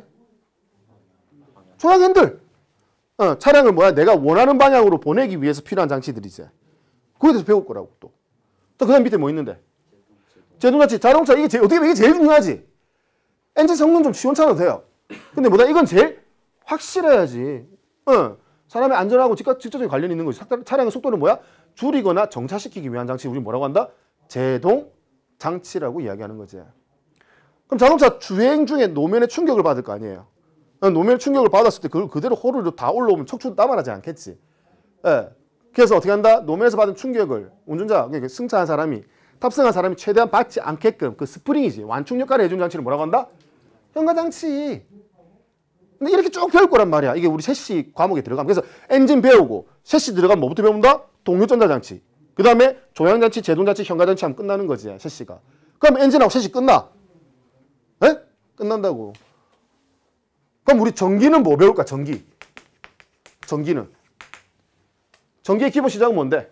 조향 핸들. 차량을 뭐야? 내가 원하는 방향으로 보내기 위해서 필요한 장치들이지. 그거에 대해서 배울 거라고 또. 또 그 다음 밑에 뭐 있는데? 제동장치, 자동차 이게 이게 제일 중요하지. 엔진 성능 좀 시원찮아도 돼요. 근데 뭐다? 이건 제일 확실해야지. 사람의 안전하고 직접적인 관련이 있는 거지. 차량의 속도를 뭐야? 줄이거나 정차시키기 위한 장치 우리 뭐라고 한다? 제동 장치라고 이야기하는 거지. 그럼 자동차 주행 중에 노면에 충격을 받을 거 아니에요. 노면에 충격을 받았을 때 그걸 그대로 호루로 다 올라오면 척추 남아나지 않겠지. 예. 그래서 어떻게 한다? 노면에서 받은 충격을 운전자, 그러니까 승차한 사람이, 탑승한 사람이 최대한 받지 않게끔 그 스프링이지, 완충 역할을 해준 장치를 뭐라고 한다? 현가장치. 근데 이렇게 쭉 배울 거란 말이야. 이게 우리 셰시 과목에 들어가면. 그래서 엔진 배우고 셰시 들어가면 뭐부터 배운다? 동력전달장치. 그 다음에 조향장치, 제동장치, 현가장치 하면 끝나는 거지, 셰시가. 그럼 엔진하고 셰시 끝나? 에? 끝난다고. 그럼 우리 전기는 뭐 배울까? 전기. 전기는. 전기의 기본 시작은 뭔데?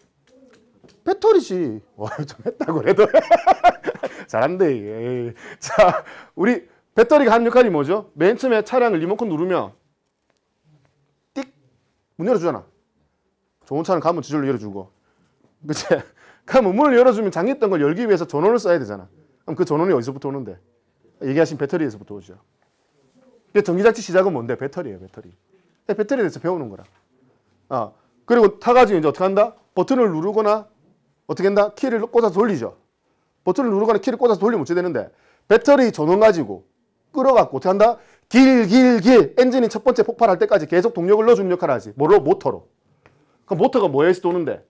배터리지. 와, 좀 했다고 그래도. 잘한대, 이게. 자, 우리 배터리가 하는 역할이 뭐죠? 맨 처음에 차량을 리모컨 누르면 띡! 문 열어주잖아. 좋은 차는 가면 저절로 열어주고. 그치? 그러면 문을 열어주면 잠겼던 걸 열기 위해서 전원을 써야 되잖아. 그럼 그 전원이 어디서부터 오는데? 얘기하신 배터리에서부터 오죠. 전기장치 시작은 뭔데? 배터리예요, 배터리. 배터리에 대해서 배우는 거라. 그리고 타가지고 이제 어떻게 한다? 버튼을 누르거나 어떻게 한다? 키를 꽂아서 돌리죠. 버튼을 누르거나 키를 꽂아서 돌리면 어떻게 되는데? 배터리 전원 가지고 끌어갖고 어떻게 한다? 길 엔진이 첫 번째 폭발할 때까지 계속 동력을 넣어주는 역할을 하지. 뭐로? 모터로. 그럼 모터가 뭐에서 도는데?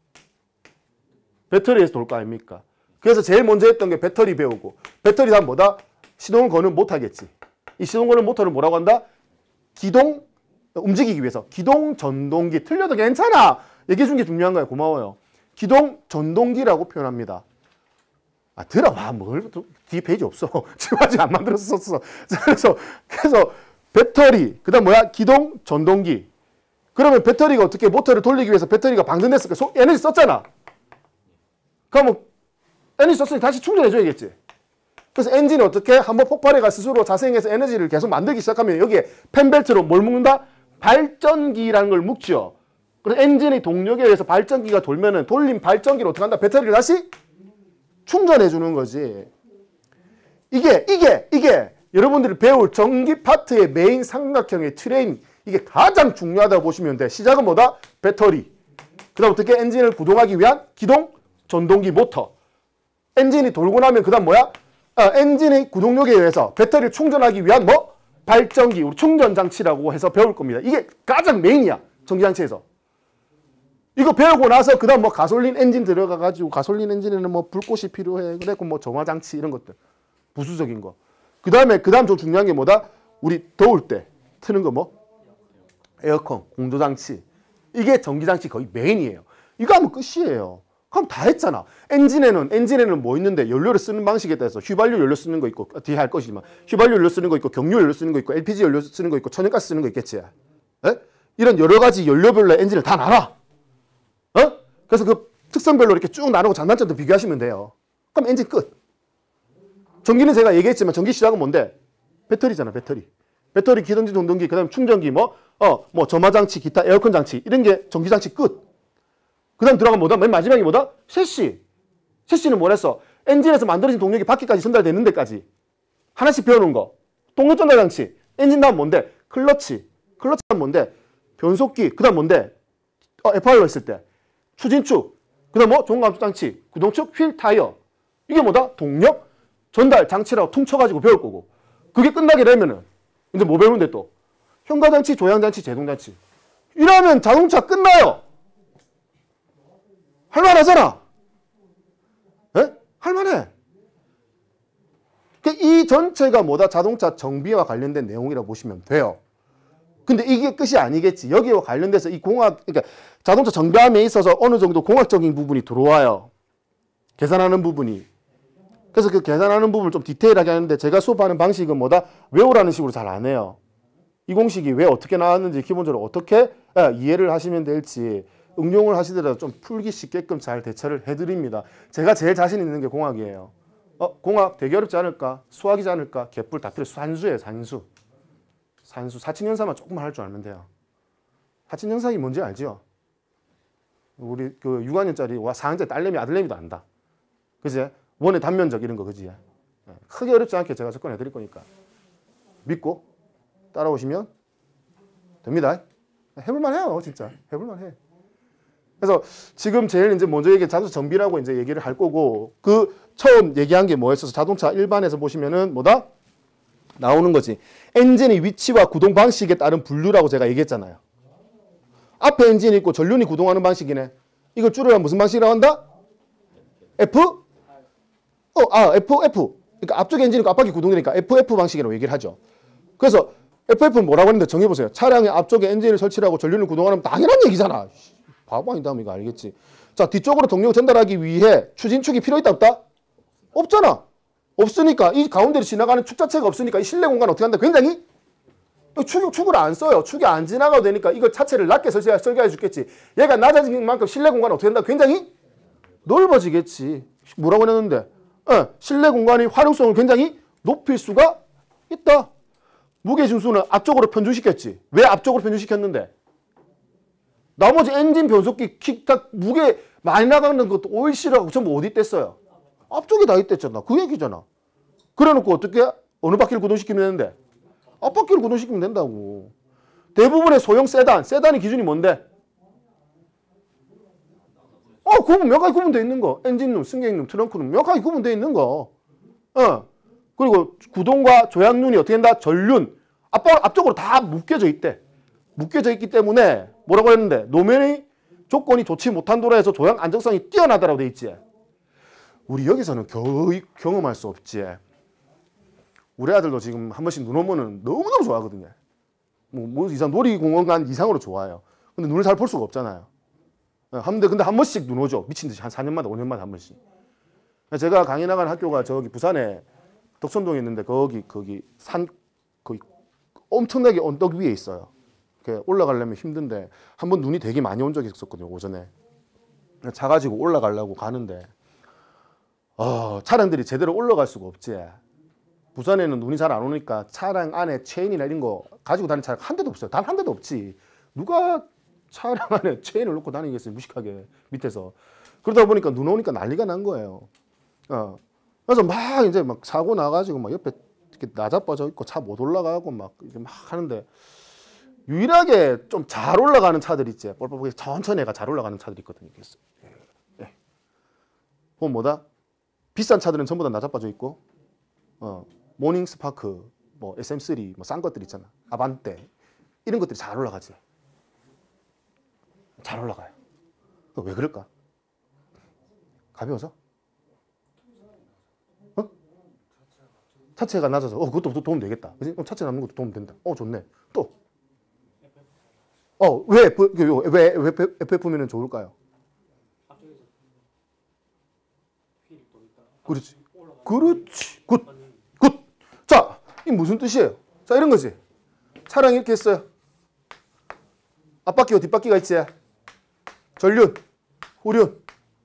배터리에서 돌 거 아닙니까? 그래서 제일 먼저 했던 게 배터리 배우고, 배터리 다음 뭐다? 시동을 거는 못하겠지. 이 시동 거는 모터를 뭐라고 한다? 기동, 움직이기 위해서 기동 전동기. 틀려도 괜찮아. 얘기해 준 게 중요한 거예요. 고마워요. 기동 전동기라고 표현합니다. 들어봐. 뭘 뒤에 페이지 없어. 지금 아직 안 만들었었어. 그래서 배터리, 그 다음 뭐야? 기동 전동기. 그러면 배터리가 어떻게 모터를 돌리기 위해서 배터리가 방전됐을까? 에너지 썼잖아. 그러면 에너지 썼으니 다시 충전해줘야겠지. 그래서 엔진이 어떻게 한번 폭발해가 스스로 자생해서 에너지를 계속 만들기 시작하면 여기에 펜벨트로 뭘 묶는다? 발전기라는 걸 묶죠. 그래서 엔진의 동력에 의해서 발전기가 돌면은 돌린 발전기를 어떻게 한다? 배터리를 다시 충전해 주는 거지. 이게 여러분들이 배울 전기 파트의 메인 삼각형의 트레인, 이게 가장 중요하다고 보시면 돼. 시작은 뭐다? 배터리. 그 다음 어떻게 엔진을 구동하기 위한 기동 전동기 모터. 엔진이 돌고 나면 그 다음 뭐야? 엔진의 구동력에 의해서 배터리를 충전하기 위한 뭐? 발전기, 우리 충전장치라고 해서 배울 겁니다. 이게 가장 메인이야. 전기장치에서. 이거 배우고 나서 그 다음 뭐 가솔린 엔진 들어가가지고 가솔린 엔진에는 뭐 불꽃이 필요해. 그래고 뭐 점화장치 이런 것들. 부수적인 거. 그 다음 좀 중요한 게 뭐다? 우리 더울 때 트는 거 뭐? 에어컨, 공조장치. 이게 전기장치 거의 메인이에요. 이거 하면 끝이에요. 그럼 다 했잖아. 엔진에는 뭐 있는데 연료를 쓰는 방식에 따라서 휘발유 연료 쓰는 거 있고, 뒤에 할 것이지만 휘발유 연료 쓰는 거 있고, 경유 연료 쓰는 거 있고, LPG 연료 쓰는 거 있고, 천연가스 쓰는 거 있겠지. 에? 이런 여러 가지 연료별로 엔진을 다 나눠. 그래서 그 특성별로 이렇게 쭉 나누고 장단점도 비교하시면 돼요. 그럼 엔진 끝. 전기는 제가 얘기했지만 전기 시작은 뭔데? 배터리잖아, 배터리. 배터리, 기동기, 전동기, 그 다음에 충전기, 뭐 점화장치, 기타, 에어컨 장치, 이런 게 전기장치 끝. 그 다음 들어가면 뭐다? 맨 마지막이 뭐다? 셰시. 셰시는 뭐랬어? 엔진에서 만들어진 동력이 바퀴까지 전달되는 데까지. 하나씩 배워놓은 거. 동력 전달 장치. 엔진 다음 뭔데? 클러치. 클러치 다음 뭔데? 변속기. 그 다음 뭔데? F8로 했을 때. 추진축. 그 다음 뭐? 종감속 장치. 구동축, 휠, 타이어. 이게 뭐다? 동력 전달 장치라고 퉁쳐가지고 배울 거고. 그게 끝나게 되면은 이제 뭐 배우는데 또? 현가장치, 조향장치, 제동장치. 이러면 자동차 끝나요. 할만하잖아. 에? 할만해. 이 전체가 뭐다? 자동차 정비와 관련된 내용이라고 보시면 돼요. 근데 이게 끝이 아니겠지. 여기와 관련돼서 이 공학, 그러니까 자동차 정비함에 있어서 어느 정도 공학적인 부분이 들어와요. 계산하는 부분이. 그래서 그 계산하는 부분을 좀 디테일하게 하는데 제가 수업하는 방식은 뭐다? 외우라는 식으로 잘 안 해요. 이 공식이 왜 어떻게 나왔는지 기본적으로 어떻게 이해를 하시면 될지 응용을 하시더라도 좀 풀기 쉽게끔 잘 대처를 해드립니다. 제가 제일 자신 있는 게 공학이에요. 공학 되게 어렵지 않을까? 수학이지 않을까? 개뿔 다 필요. 산수예요, 산수. 산수. 사칙연산만 조금만 할 줄 알면 돼요. 사칙연산이 뭔지 알죠? 우리 그 6학년짜리 4학년짜리 딸내미, 아들내미도 안다. 그지? 원의 단면적 이런 거, 그지? 크게 어렵지 않게 제가 접근해 드릴 거니까. 믿고 따라오시면 됩니다. 해볼만 해요, 진짜. 해볼만 해. 그래서 지금 제일 이제 먼저 얘기 자동차 정비라고 이제 얘기를 할 거고 그 처음 얘기한 게 뭐였어서 자동차 일반에서 보시면은 뭐다? 나오는 거지. 엔진의 위치와 구동 방식에 따른 분류라고 제가 얘기했잖아요. 앞에 엔진이 있고 전륜이 구동하는 방식이네. 이걸 줄여야 무슨 방식이라고 한다? F? F. 그러니까 앞쪽 엔진이 있고 앞바퀴 구동되니까 FF 방식이라고 얘기를 하죠. 그래서 FF는 뭐라고 했는데 정해보세요. 차량의 앞쪽에 엔진을 설치하고 전륜을 구동하는 당연한 얘기잖아. 바보 아니다 이거 알겠지. 자, 뒤쪽으로 동력을 전달하기 위해 추진축이 필요 있다 없다? 없잖아. 없으니까 이 가운데로 지나가는 축 자체가 없으니까 이 실내 공간 어떻게 한다? 굉장히 축을 안 써요. 축이 안 지나가도 되니까 이거 자체를 낮게 설계해 주겠지. 얘가 낮아진 만큼 실내 공간은 어떻게 한다? 굉장히 넓어지겠지. 뭐라고 했는데? 실내 공간의 활용성을 굉장히 높일 수가 있다. 무게중수는 앞쪽으로 편중시켰지. 왜 앞쪽으로 편중시켰는데? 나머지 엔진, 변속기, 킥탁, 무게 많이 나가는 것도 오일실하고 전부 어디 뗐어요? 앞쪽에 다 있댔잖아. 그 얘기잖아. 그래놓고 어떻게 어느 바퀴를 구동시키면 되는데? 앞바퀴를 구동시키면 된다고. 대부분의 소형 세단의 기준이 뭔데? 구분 명확하게 구분되어 있는 거. 엔진룸, 승객룸, 트렁크룸 명확하게 구분되어 있는 거. 그리고 구동과 조향륜이 어떻게 된다? 전륜. 앞쪽으로 다 묶여져 있대. 묶여져 있기 때문에 뭐라고 했는데? 노면의 조건이 좋지 못한 도로에서 조향 안정성이 뛰어나다라고 돼 있지. 우리 여기서는 거의 경험할 수 없지. 우리 아들도 지금 한 번씩 눈 오면은 너무너무 좋아하거든요. 뭐 이상 놀이공원 간 이상으로 좋아해요. 근데 눈을 잘 볼 수가 없잖아요. 근데 한 번씩 눈 오죠. 미친 듯이 한 4년마다 5년마다 한 번씩. 제가 강의 나가는 학교가 저기 부산에 덕천동에 있는데 거기 산 거의 엄청나게 언덕 위에 있어요. 올라가려면 힘든데 한 번 눈이 되게 많이 온 적이 있었거든요. 오전에. 차 가지고 올라가려고 가는데 차량들이 제대로 올라갈 수가 없지. 부산에는 눈이 잘 안 오니까 차량 안에 체인이나 이런 거 가지고 다니는 차가 한 대도 없어요. 단 한 대도 없지. 누가 차량 안에 체인을 놓고 다니겠어요. 무식하게 밑에서. 그러다 보니까 눈 오니까 난리가 난 거예요. 그래서 막 이제 막 사고 나가지고 막 옆에 이렇게 나자빠져 있고 차 못 올라가고 막 이렇게 막 하는데 유일하게 좀 잘 올라가는 차들 있지. 뻘뻘하게 천천히 가 잘 올라가는 차들이 있거든요. 그건 뭐다? 비싼 차들은 전부 다 나자빠져 있고 모닝 스파크, 뭐 SM3, 뭐 싼 것들 있잖아. 아반떼 이런 것들이 잘 올라가지. 잘 올라가요. 왜 그럴까? 가벼워서? 차체가 낮아서 그것도 도움 되겠다. 그치? 차체 남는 것도 도움 된다. 좋네. 또 왜 FF면은 좋을까요? 그렇지. 굿. 자, 이 무슨 뜻이에요? 자, 이런 거지. 차량이 이렇게 있어요. 앞바퀴와 뒷바퀴가 있지. 전륜, 후륜.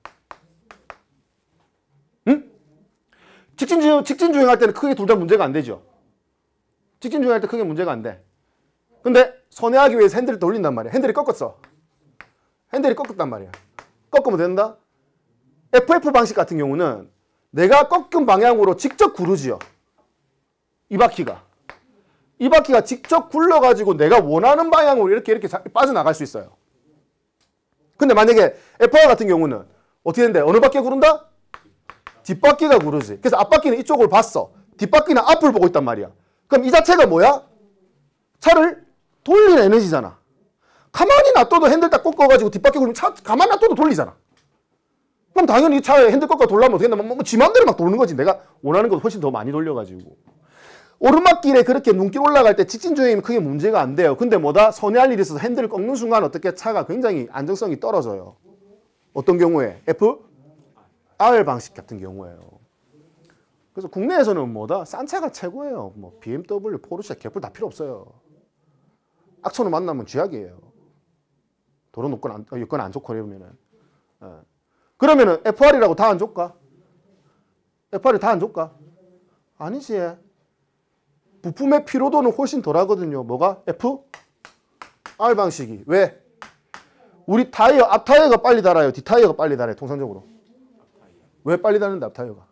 응? 직진 주행할 때는 크게 둘 다 문제가 안 되죠. 직진 주행할 때 크게 문제가 안 돼. 근데 선회하기 위해서 핸들을 돌린단 말이야. 핸들이 꺾었어. 핸들이 꺾었단 말이야. 꺾으면 된다? FF 방식 같은 경우는 내가 꺾은 방향으로 직접 구르지요. 이 바퀴가 직접 굴러가지고 내가 원하는 방향으로 이렇게 빠져나갈 수 있어요. 근데 만약에 FR 같은 경우는 어떻게 되는데? 어느 바퀴가 구른다? 뒷바퀴가 구르지. 그래서 앞바퀴는 이쪽을 봤어. 뒷바퀴는 앞을 보고 있단 말이야. 그럼 이 자체가 뭐야? 차를 돌리는 에너지잖아. 가만히 놔둬도 핸들 딱 꺾어가지고 뒷바퀴 굴리면 차 가만히 놔둬도 돌리잖아. 그럼 당연히 이 차에 핸들 꺾어 돌려면 어떻게 된다? 지 맘대로 막 도는 거지. 내가 원하는 것도 훨씬 더 많이 돌려가지고. 오르막길에 그렇게 눈길 올라갈 때 직진 주행이면 크게 문제가 안 돼요. 근데 뭐다? 선회할 일이 있어서 핸들을 꺾는 순간 어떻게 차가 굉장히 안정성이 떨어져요. 어떤 경우에? FR 방식 같은 경우에요. 그래서 국내에서는 뭐다? 싼 차가 최고예요. 뭐 BMW, 포르쉐, 개뿔 다 필요 없어요. 악천후 만나면 쥐약이에요. 도로 여건 안 좋고 이러면은. 그러면은 FR이라고 다 안 좋을까? FR이 다 안 좋을까? 아니지. 부품의 피로도는 훨씬 덜하거든요. 뭐가? FR 방식이. 왜? 우리 타이어, 앞 타이어가 빨리 닳아요? 뒷 타이어가 빨리 닳아요? 통상적으로. 왜 빨리 닳는데 앞 타이어가?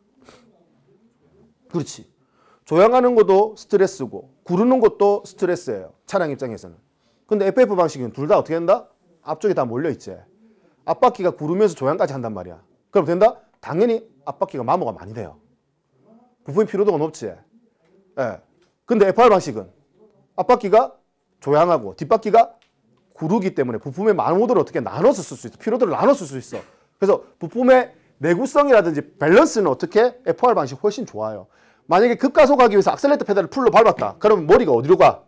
그렇지. 조향하는 것도 스트레스고 구르는 것도 스트레스예요. 차량 입장에서는. 근데 FF 방식은 둘 다 어떻게 한다? 앞쪽에 다 몰려있지. 앞바퀴가 구르면서 조향까지 한단 말이야. 그럼 된다? 당연히 앞바퀴가 마모가 많이 돼요. 부품의 피로도가 높지. 예. 근데 FR 방식은 앞바퀴가 조향하고 뒷바퀴가 구르기 때문에 부품의 마모들을 어떻게 나눠서 쓸 수 있어. 피로도를 나눠서 쓸 수 있어. 그래서 부품의 내구성이라든지 밸런스는 어떻게 FR 방식 훨씬 좋아요. 만약에 급가속하기 위해서 악셀레이터 페달을 풀로 밟았다. 그러면 머리가 어디로 가?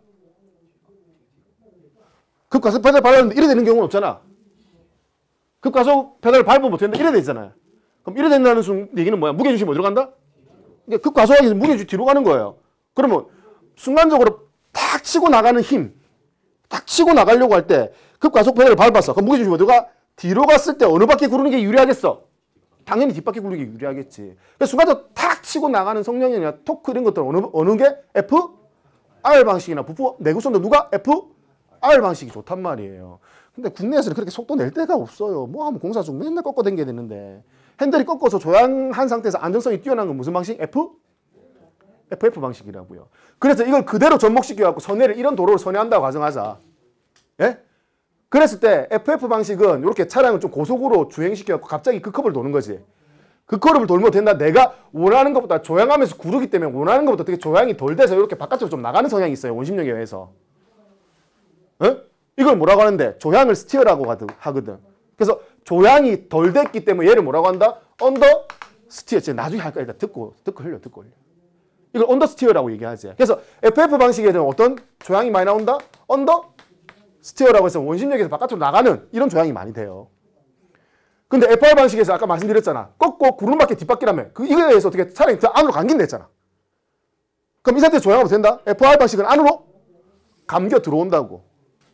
급가속 페달 밟았는데 이래 되는 경우는 없잖아. 급가속 페달을 밟으면 못했는데 이래 되잖아요. 그럼 이래 된다는 얘기는 뭐야? 무게중심이 어디로 간다? 그러니까 급가속하기 위해서 무게중심이 뒤로 가는 거예요. 그러면 순간적으로 탁 치고 나가는 힘, 탁 치고 나가려고 할 때 급가속 페달을 밟았어. 그럼 무게중심이 어디로 가? 뒤로 갔을 때 어느 바퀴 구르는 게 유리하겠어? 당연히 뒷바퀴 구르는 게 유리하겠지. 그래서 순간적으로 탁 치고 나가는 성능이나 토크 이런 것들은 어느 게 FR 방식이나 부품 내구성도 누가 FR 방식이 좋단 말이에요. 근데 국내에서는 그렇게 속도 낼 데가 없어요. 뭐 하면 공사 중 맨날 꺾어 당겨야 되는데 핸들이 꺾어서 조향한 상태에서 안정성이 뛰어난 건 무슨 방식? FF 방식이라고요. 그래서 이걸 그대로 접목시켜갖고 선회를 이런 도로를 선회한다고 가정하자. 예? 그랬을 때 FF 방식은 이렇게 차량을 좀 고속으로 주행시켜갖고 갑자기 그 커브를 도는 거지. 그 커브를 돌면 된다. 내가 원하는 것보다 조향하면서 구르기 때문에 원하는 것보다 어떻게 조향이 덜 돼서 이렇게 바깥으로 좀 나가는 성향이 있어요. 원심력에 의해서. 어? 이걸 뭐라고 하는데? 조향을 스티어라고 하거든. 그래서 조향이 덜 됐기 때문에 얘를 뭐라고 한다? 언더 스티어. 나중에 할까? 일단 듣고 흘려. 이걸 언더 스티어라고 얘기하지. 그래서 FF 방식에 대한 어떤 조향이 많이 나온다? 언더 스티어라고 해서 원심력에서 바깥으로 나가는 이런 조향이 많이 돼요. 근데 FR 방식에서 아까 말씀드렸잖아. 꺾고 구름바퀴 뒷바퀴라면 이거에 의해서 어떻게 차량이 안으로 감긴다 했잖아. 그럼 이 상태에서 조향하면 된다? FR 방식은 안으로 감겨 들어온다고.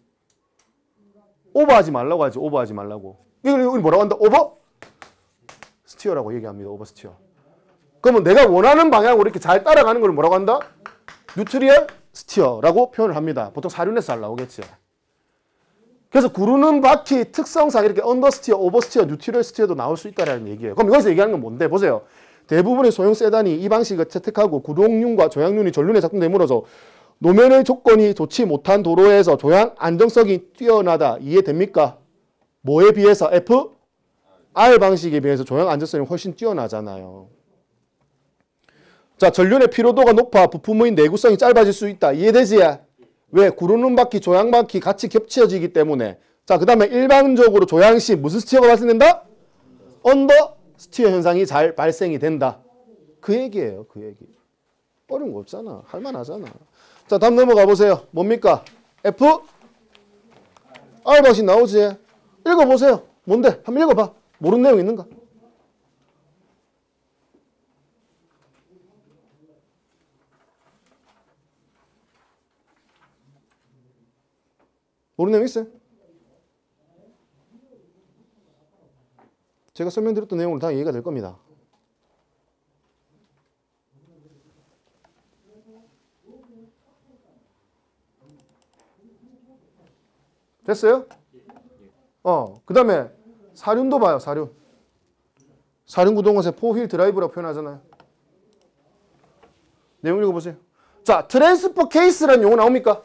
오버하지 말라고 하지. 오버하지 말라고. 이걸 뭐라고 한다? 오버 스티어라고 얘기합니다. 오버 스티어. 그러면 내가 원하는 방향으로 이렇게 잘 따라가는 걸 뭐라고 한다? 뉴트리얼 스티어라고 표현을 합니다. 보통 사륜에서 잘 나오겠지. 그래서 구르는 바퀴 특성상 이렇게 언더스티어, 오버스티어, 뉴트리얼 스티어도 나올 수 있다는 얘기예요. 그럼 여기서 얘기하는 건 뭔데? 보세요. 대부분의 소형 세단이 이 방식을 채택하고 구동륜과 조향륜이 전륜에 작동됨으로써 노면의 조건이 좋지 못한 도로에서 조향 안정성이 뛰어나다. 이해됩니까? 뭐에 비해서? FR 방식에 비해서 조향 안정성이 훨씬 뛰어나잖아요. 자, 전륜의 피로도가 높아 부품의 내구성이 짧아질 수 있다. 이해되지? 왜? 구르는 바퀴, 조향 바퀴 같이 겹쳐지기 때문에. 자, 그 다음에 일반적으로 조향 시 무슨 스티어가 발생된다? 언더 스티어 현상이 잘 발생이 된다. 그 얘기예요. 그 얘기. 어려운 거 없잖아. 할만하잖아. 자, 다음 넘어가 보세요. 뭡니까? FR 방식 나오지? 읽어보세요. 뭔데? 한번 읽어봐. 모르는 내용 있는가? 모르는 내용 있어요? 제가 설명드렸던 내용으로 다 이해가 될 겁니다. 됐어요? 그 다음에 사륜도 봐요. 사륜 구동원세 4휠 드라이브라고 표현하잖아요. 내용 읽어보세요. 자, 트랜스퍼 케이스라는 용어 나옵니까?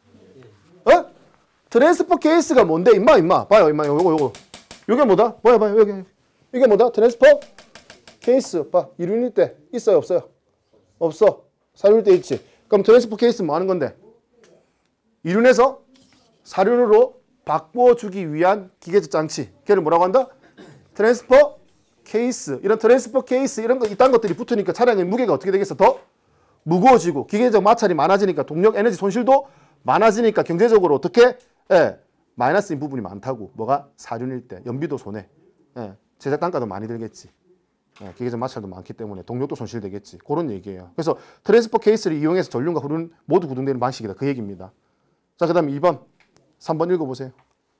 트랜스퍼 케이스가 뭔데? 임마. 봐요, 임마. 요거. 요게 뭐다? 봐요. 여기. 이게 뭐다? 트랜스퍼 케이스. 봐. 이륜일 때 있어요, 없어요? 없어. 사륜일 때 있지. 그럼 트랜스퍼 케이스 뭐 하는 건데? 이륜에서 사륜으로 바꿔주기 위한 기계적 장치. 걔를 뭐라고 한다? 트랜스퍼 케이스. 이런 트랜스퍼 케이스 이런 거 이딴 것들이 붙으니까 차량의 무게가 어떻게 되겠어? 더 무거워지고 기계적 마찰이 많아지니까 동력 에너지 손실도 많아지니까 경제적으로 어떻게? 마이너스인 부분이 많다고. 뭐가? 사륜일 때. 연비도 손해. 제작 단가도 많이 들겠지. 기계적 마찰도 많기 때문에 동력도 손실되겠지. 그런 얘기예요. 그래서 트랜스퍼 케이스를 이용해서 전륜과 후륜 모두 구동되는 방식이다. 그 얘기입니다. 자, 그 다음에 2번. 3번 읽어보세요.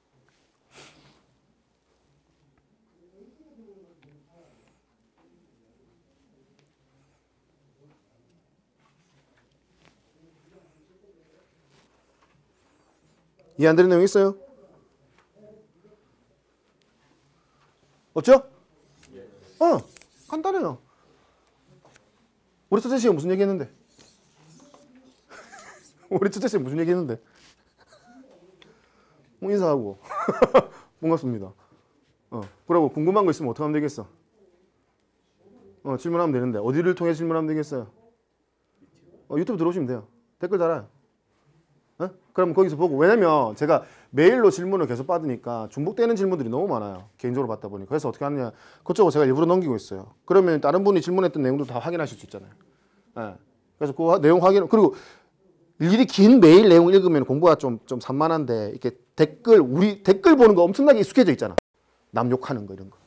이해 안 되는 내용 있어요? 없죠? 간단해요. 우리 첫째 씨가 무슨 얘기 했는데? 인사하고 반갑습니다. 그러고 궁금한 거 있으면 어떻게 하면 되겠어? 질문하면 되는데 어디를 통해 질문하면 되겠어요? 유튜브 들어오시면 돼요. 댓글 달아요. 그럼 거기서 보고, 왜냐면 제가 메일로 질문을 계속 받으니까 중복되는 질문들이 너무 많아요. 개인적으로 받다 보니까. 그래서 어떻게 하느냐, 그쪽을 제가 일부러 넘기고 있어요. 그러면 다른 분이 질문했던 내용도 다 확인하실 수 있잖아요. 그래서 그 내용 확인, 그리고 일일이 긴 메일 내용 읽으면 공부가 좀 산만한데, 이렇게 우리 댓글 보는 거 엄청나게 익숙해져 있잖아. 남 욕하는 거, 이런 거.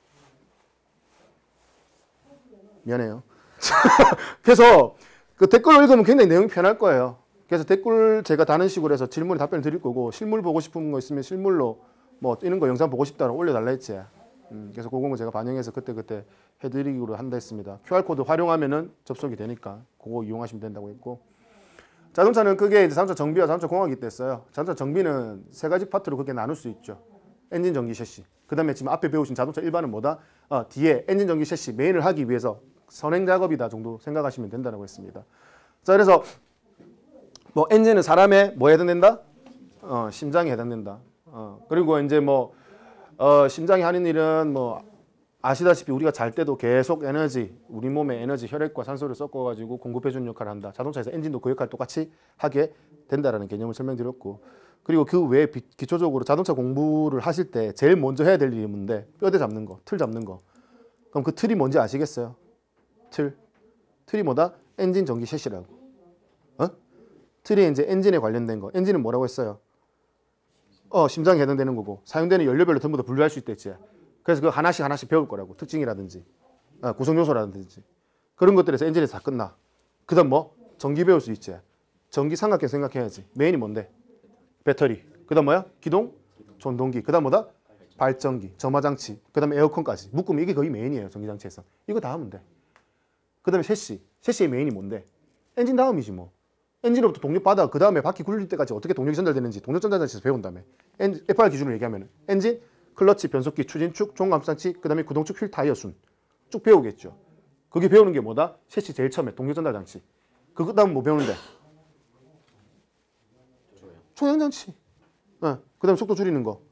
미안해요. 그래서 그 댓글을 읽으면 굉장히 내용이 편할 거예요. 그래서 댓글 제가 다른 식으로 해서 질문에 답변을 드릴 거고, 실물 보고 싶은 거 있으면 실물로 뭐 이런 거 영상 보고 싶다고 올려달라 했지. 그래서 그거는 제가 반영해서 그때 해드리기로 한다 했습니다. QR코드 활용하면은 접속이 되니까 그거 이용하시면 된다고 했고, 자동차는 그게 이제 자동차 정비와 자동차 공학이 됐어요. 자동차 정비는 세 가지 파트로 그렇게 나눌 수 있죠. 엔진, 전기, 셰시. 그 다음에 지금 앞에 배우신 자동차 일반은 뭐다? 뒤에 엔진, 전기, 셰시 메인을 하기 위해서 선행 작업이다 정도 생각하시면 된다고 했습니다. 자, 그래서 뭐 엔진은 사람의 뭐에 해당된다? 심장에 해당된다. 그리고 이제 뭐 심장이 하는 일은 뭐 아시다시피 우리가 잘 때도 계속 에너지, 우리 몸의 에너지, 혈액과 산소를 섞어가지고 공급해주는 역할을 한다. 자동차에서 엔진도 그 역할을 똑같이 하게 된다라는 개념을 설명드렸고, 그리고 그 외에 기초적으로 자동차 공부를 하실 때 제일 먼저 해야 될 일이 뭔데? 뼈대 잡는 거, 틀 잡는 거. 그럼 그 틀이 뭔지 아시겠어요? 틀이 뭐다? 엔진, 전기, 셰시라고. 틀이 이제 엔진에 관련된 거. 엔진은 뭐라고 했어요? 심장에 해당되는 거고, 사용되는 연료별로 전부 다 분류할 수 있댔지. 그래서 그 하나씩 배울 거라고. 특징이라든지 구성 요소라든지 그런 것들에서 엔진에서 다 끝나. 그 다음 뭐? 전기 배울 수 있지. 전기 삼각형 생각해야지. 메인이 뭔데? 배터리. 그 다음 뭐야? 기동? 전동기. 그 다음 뭐다? 발전기, 점화장치, 그 다음에 에어컨까지 묶으면 이게 거의 메인이에요. 전기장치에서. 이거 다 하면 돼. 그 다음에 셰시의 메인이 뭔데? 엔진 다음이지 뭐. 엔진으로부터 동력 받아 그 다음에 바퀴 굴릴 때까지 어떻게 동력이 전달되는지 동력 전달장치에서 배운 다음에 FR 기준으로 얘기하면 엔진, 클러치, 변속기, 추진축, 종감장치, 그 다음에 구동축, 휠, 타이어 순 쭉 배우겠죠. 거기 배우는 게 뭐다? 셰시 제일 처음에 동력 전달장치. 그 다음 뭐 배우는데? 조향장치. 그 다음에 속도 줄이는 거.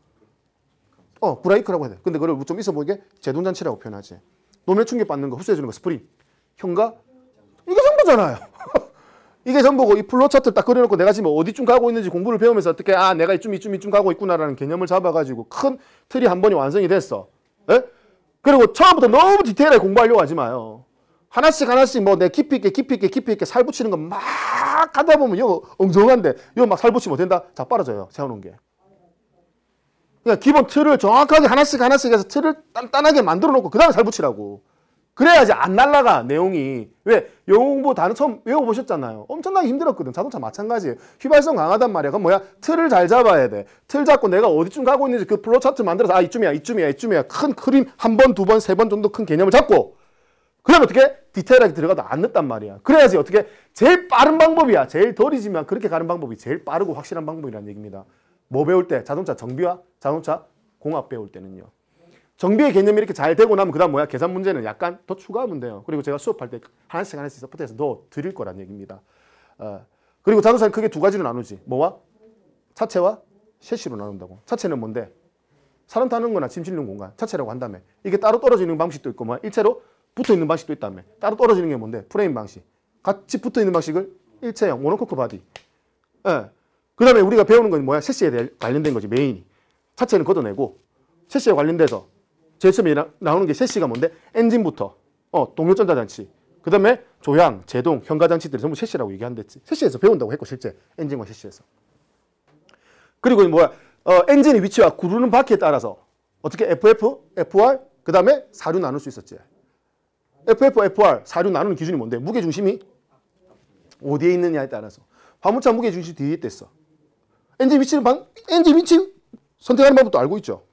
브레이크라고 해야 돼. 근데 그걸 좀 있어 보이게 제동장치라고 표현하지. 노면 충격 받는 거, 흡수해주는 거, 스프링, 현가. 이게 전부잖아요. 이게 전부고, 이 플로우 차트 딱 그려놓고 내가 지금 어디쯤 가고 있는지 공부를 배우면서 어떻게 내가 이쯤 가고 있구나라는 개념을 잡아가지고 큰 틀이 한 번이 완성이 됐어. 에? 그리고 처음부터 너무 디테일하게 공부하려고 하지 마요. 하나씩 뭐 내 깊이 있게 살 붙이는 거 막 하다 보면 이거 엉성한데 이거 막 살 붙이면 된다? 자빠져요. 세워놓은 게. 그냥 기본 틀을 정확하게 하나씩 해서 틀을 단단하게 만들어 놓고 그 다음에 살 붙이라고. 그래야지 안 날라가 내용이. 왜? 영어 공부 단어 처음 외워보셨잖아요. 엄청나게 힘들었거든. 자동차 마찬가지예요. 휘발성 강하단 말이야. 그럼 뭐야? 틀을 잘 잡아야 돼. 틀 잡고 내가 어디쯤 가고 있는지 그 플로우 차트 만들어서 이쯤이야. 큰 그림 한 번, 두 번, 세 번 정도 큰 개념을 잡고 그 다음에 어떻게? 디테일하게 들어가도 안 늦단 말이야. 그래야지 어떻게? 제일 빠른 방법이야. 제일 덜이지만 그렇게 가는 방법이 제일 빠르고 확실한 방법이라는 얘기입니다. 뭐 배울 때? 자동차 정비와 자동차 공학 배울 때는요. 정비의 개념이 이렇게 잘 되고 나면 그 다음 뭐야? 계산 문제는 약간 더 추가하면 돼요. 그리고 제가 수업할 때 하나씩 서포트해서 더 드릴 거란 얘기입니다. 그리고 자동차는 크게 두 가지로 나누지. 뭐와? 차체와 셰시로 나눈다고. 차체는 뭔데? 사람 타는 거나 짐 실는 공간. 차체라고 한다며. 이게 따로 떨어지는 방식도 있고 일체로 붙어있는 방식도 있다며. 따로 떨어지는 게 뭔데? 프레임 방식. 같이 붙어있는 방식을 일체형, 모노코크 바디. 그 다음에 우리가 배우는 건 뭐야? 셰시에 관련된 거지, 메인이. 차체는 걷어내고 셰시에 관련돼서 제일 처음에 나오는 게 셰시가 뭔데? 엔진부터 동력 전달장치, 그 다음에 조향, 제동, 현가장치들이 전부 셰시라고 얘기한댔지. 셰시에서 배운다고 했고 실제 엔진과 셰시에서. 그리고 뭐야? 엔진의 위치와 구르는 바퀴에 따라서 어떻게 FF, FR, 그 다음에 사류 나눌 수 있었지. FF, FR, 사류 나누는 기준이 뭔데? 무게중심이 어디에 있느냐에 따라서. 화물차 무게중심이 뒤에 있댔어. 엔진 위치 선택하는 방법도 알고 있죠.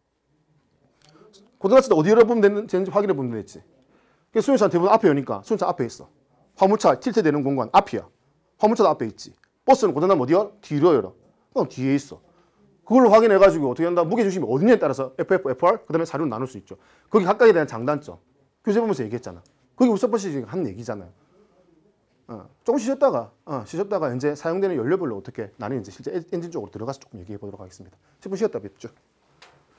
고등학생 때 어디 열어보면 되는지 확인해 보면 됐지. 수용차는 대부분 앞에 여니까 수용차 앞에 있어. 화물차 틸트되는 공간 앞이야. 화물차도 앞에 있지. 버스는 고장나면 어디야? 뒤로 열어. 그럼 뒤에 있어. 그걸로 확인해가지고 어떻게 한다? 무게중심이 어디냐에 따라서 FF, FR, 그 다음에 사료를 나눌 수 있죠. 거기 각각에 대한 장단점. 교재 보면서 얘기했잖아. 그게 우리 첫 번째 한 얘기잖아요. 조금 쉬셨다가 이제 사용되는 연료별로 어떻게 나뉘는지 실제 엔진 쪽으로 들어가서 조금 얘기해 보도록 하겠습니다. 10분 쉬었다 뵙죠.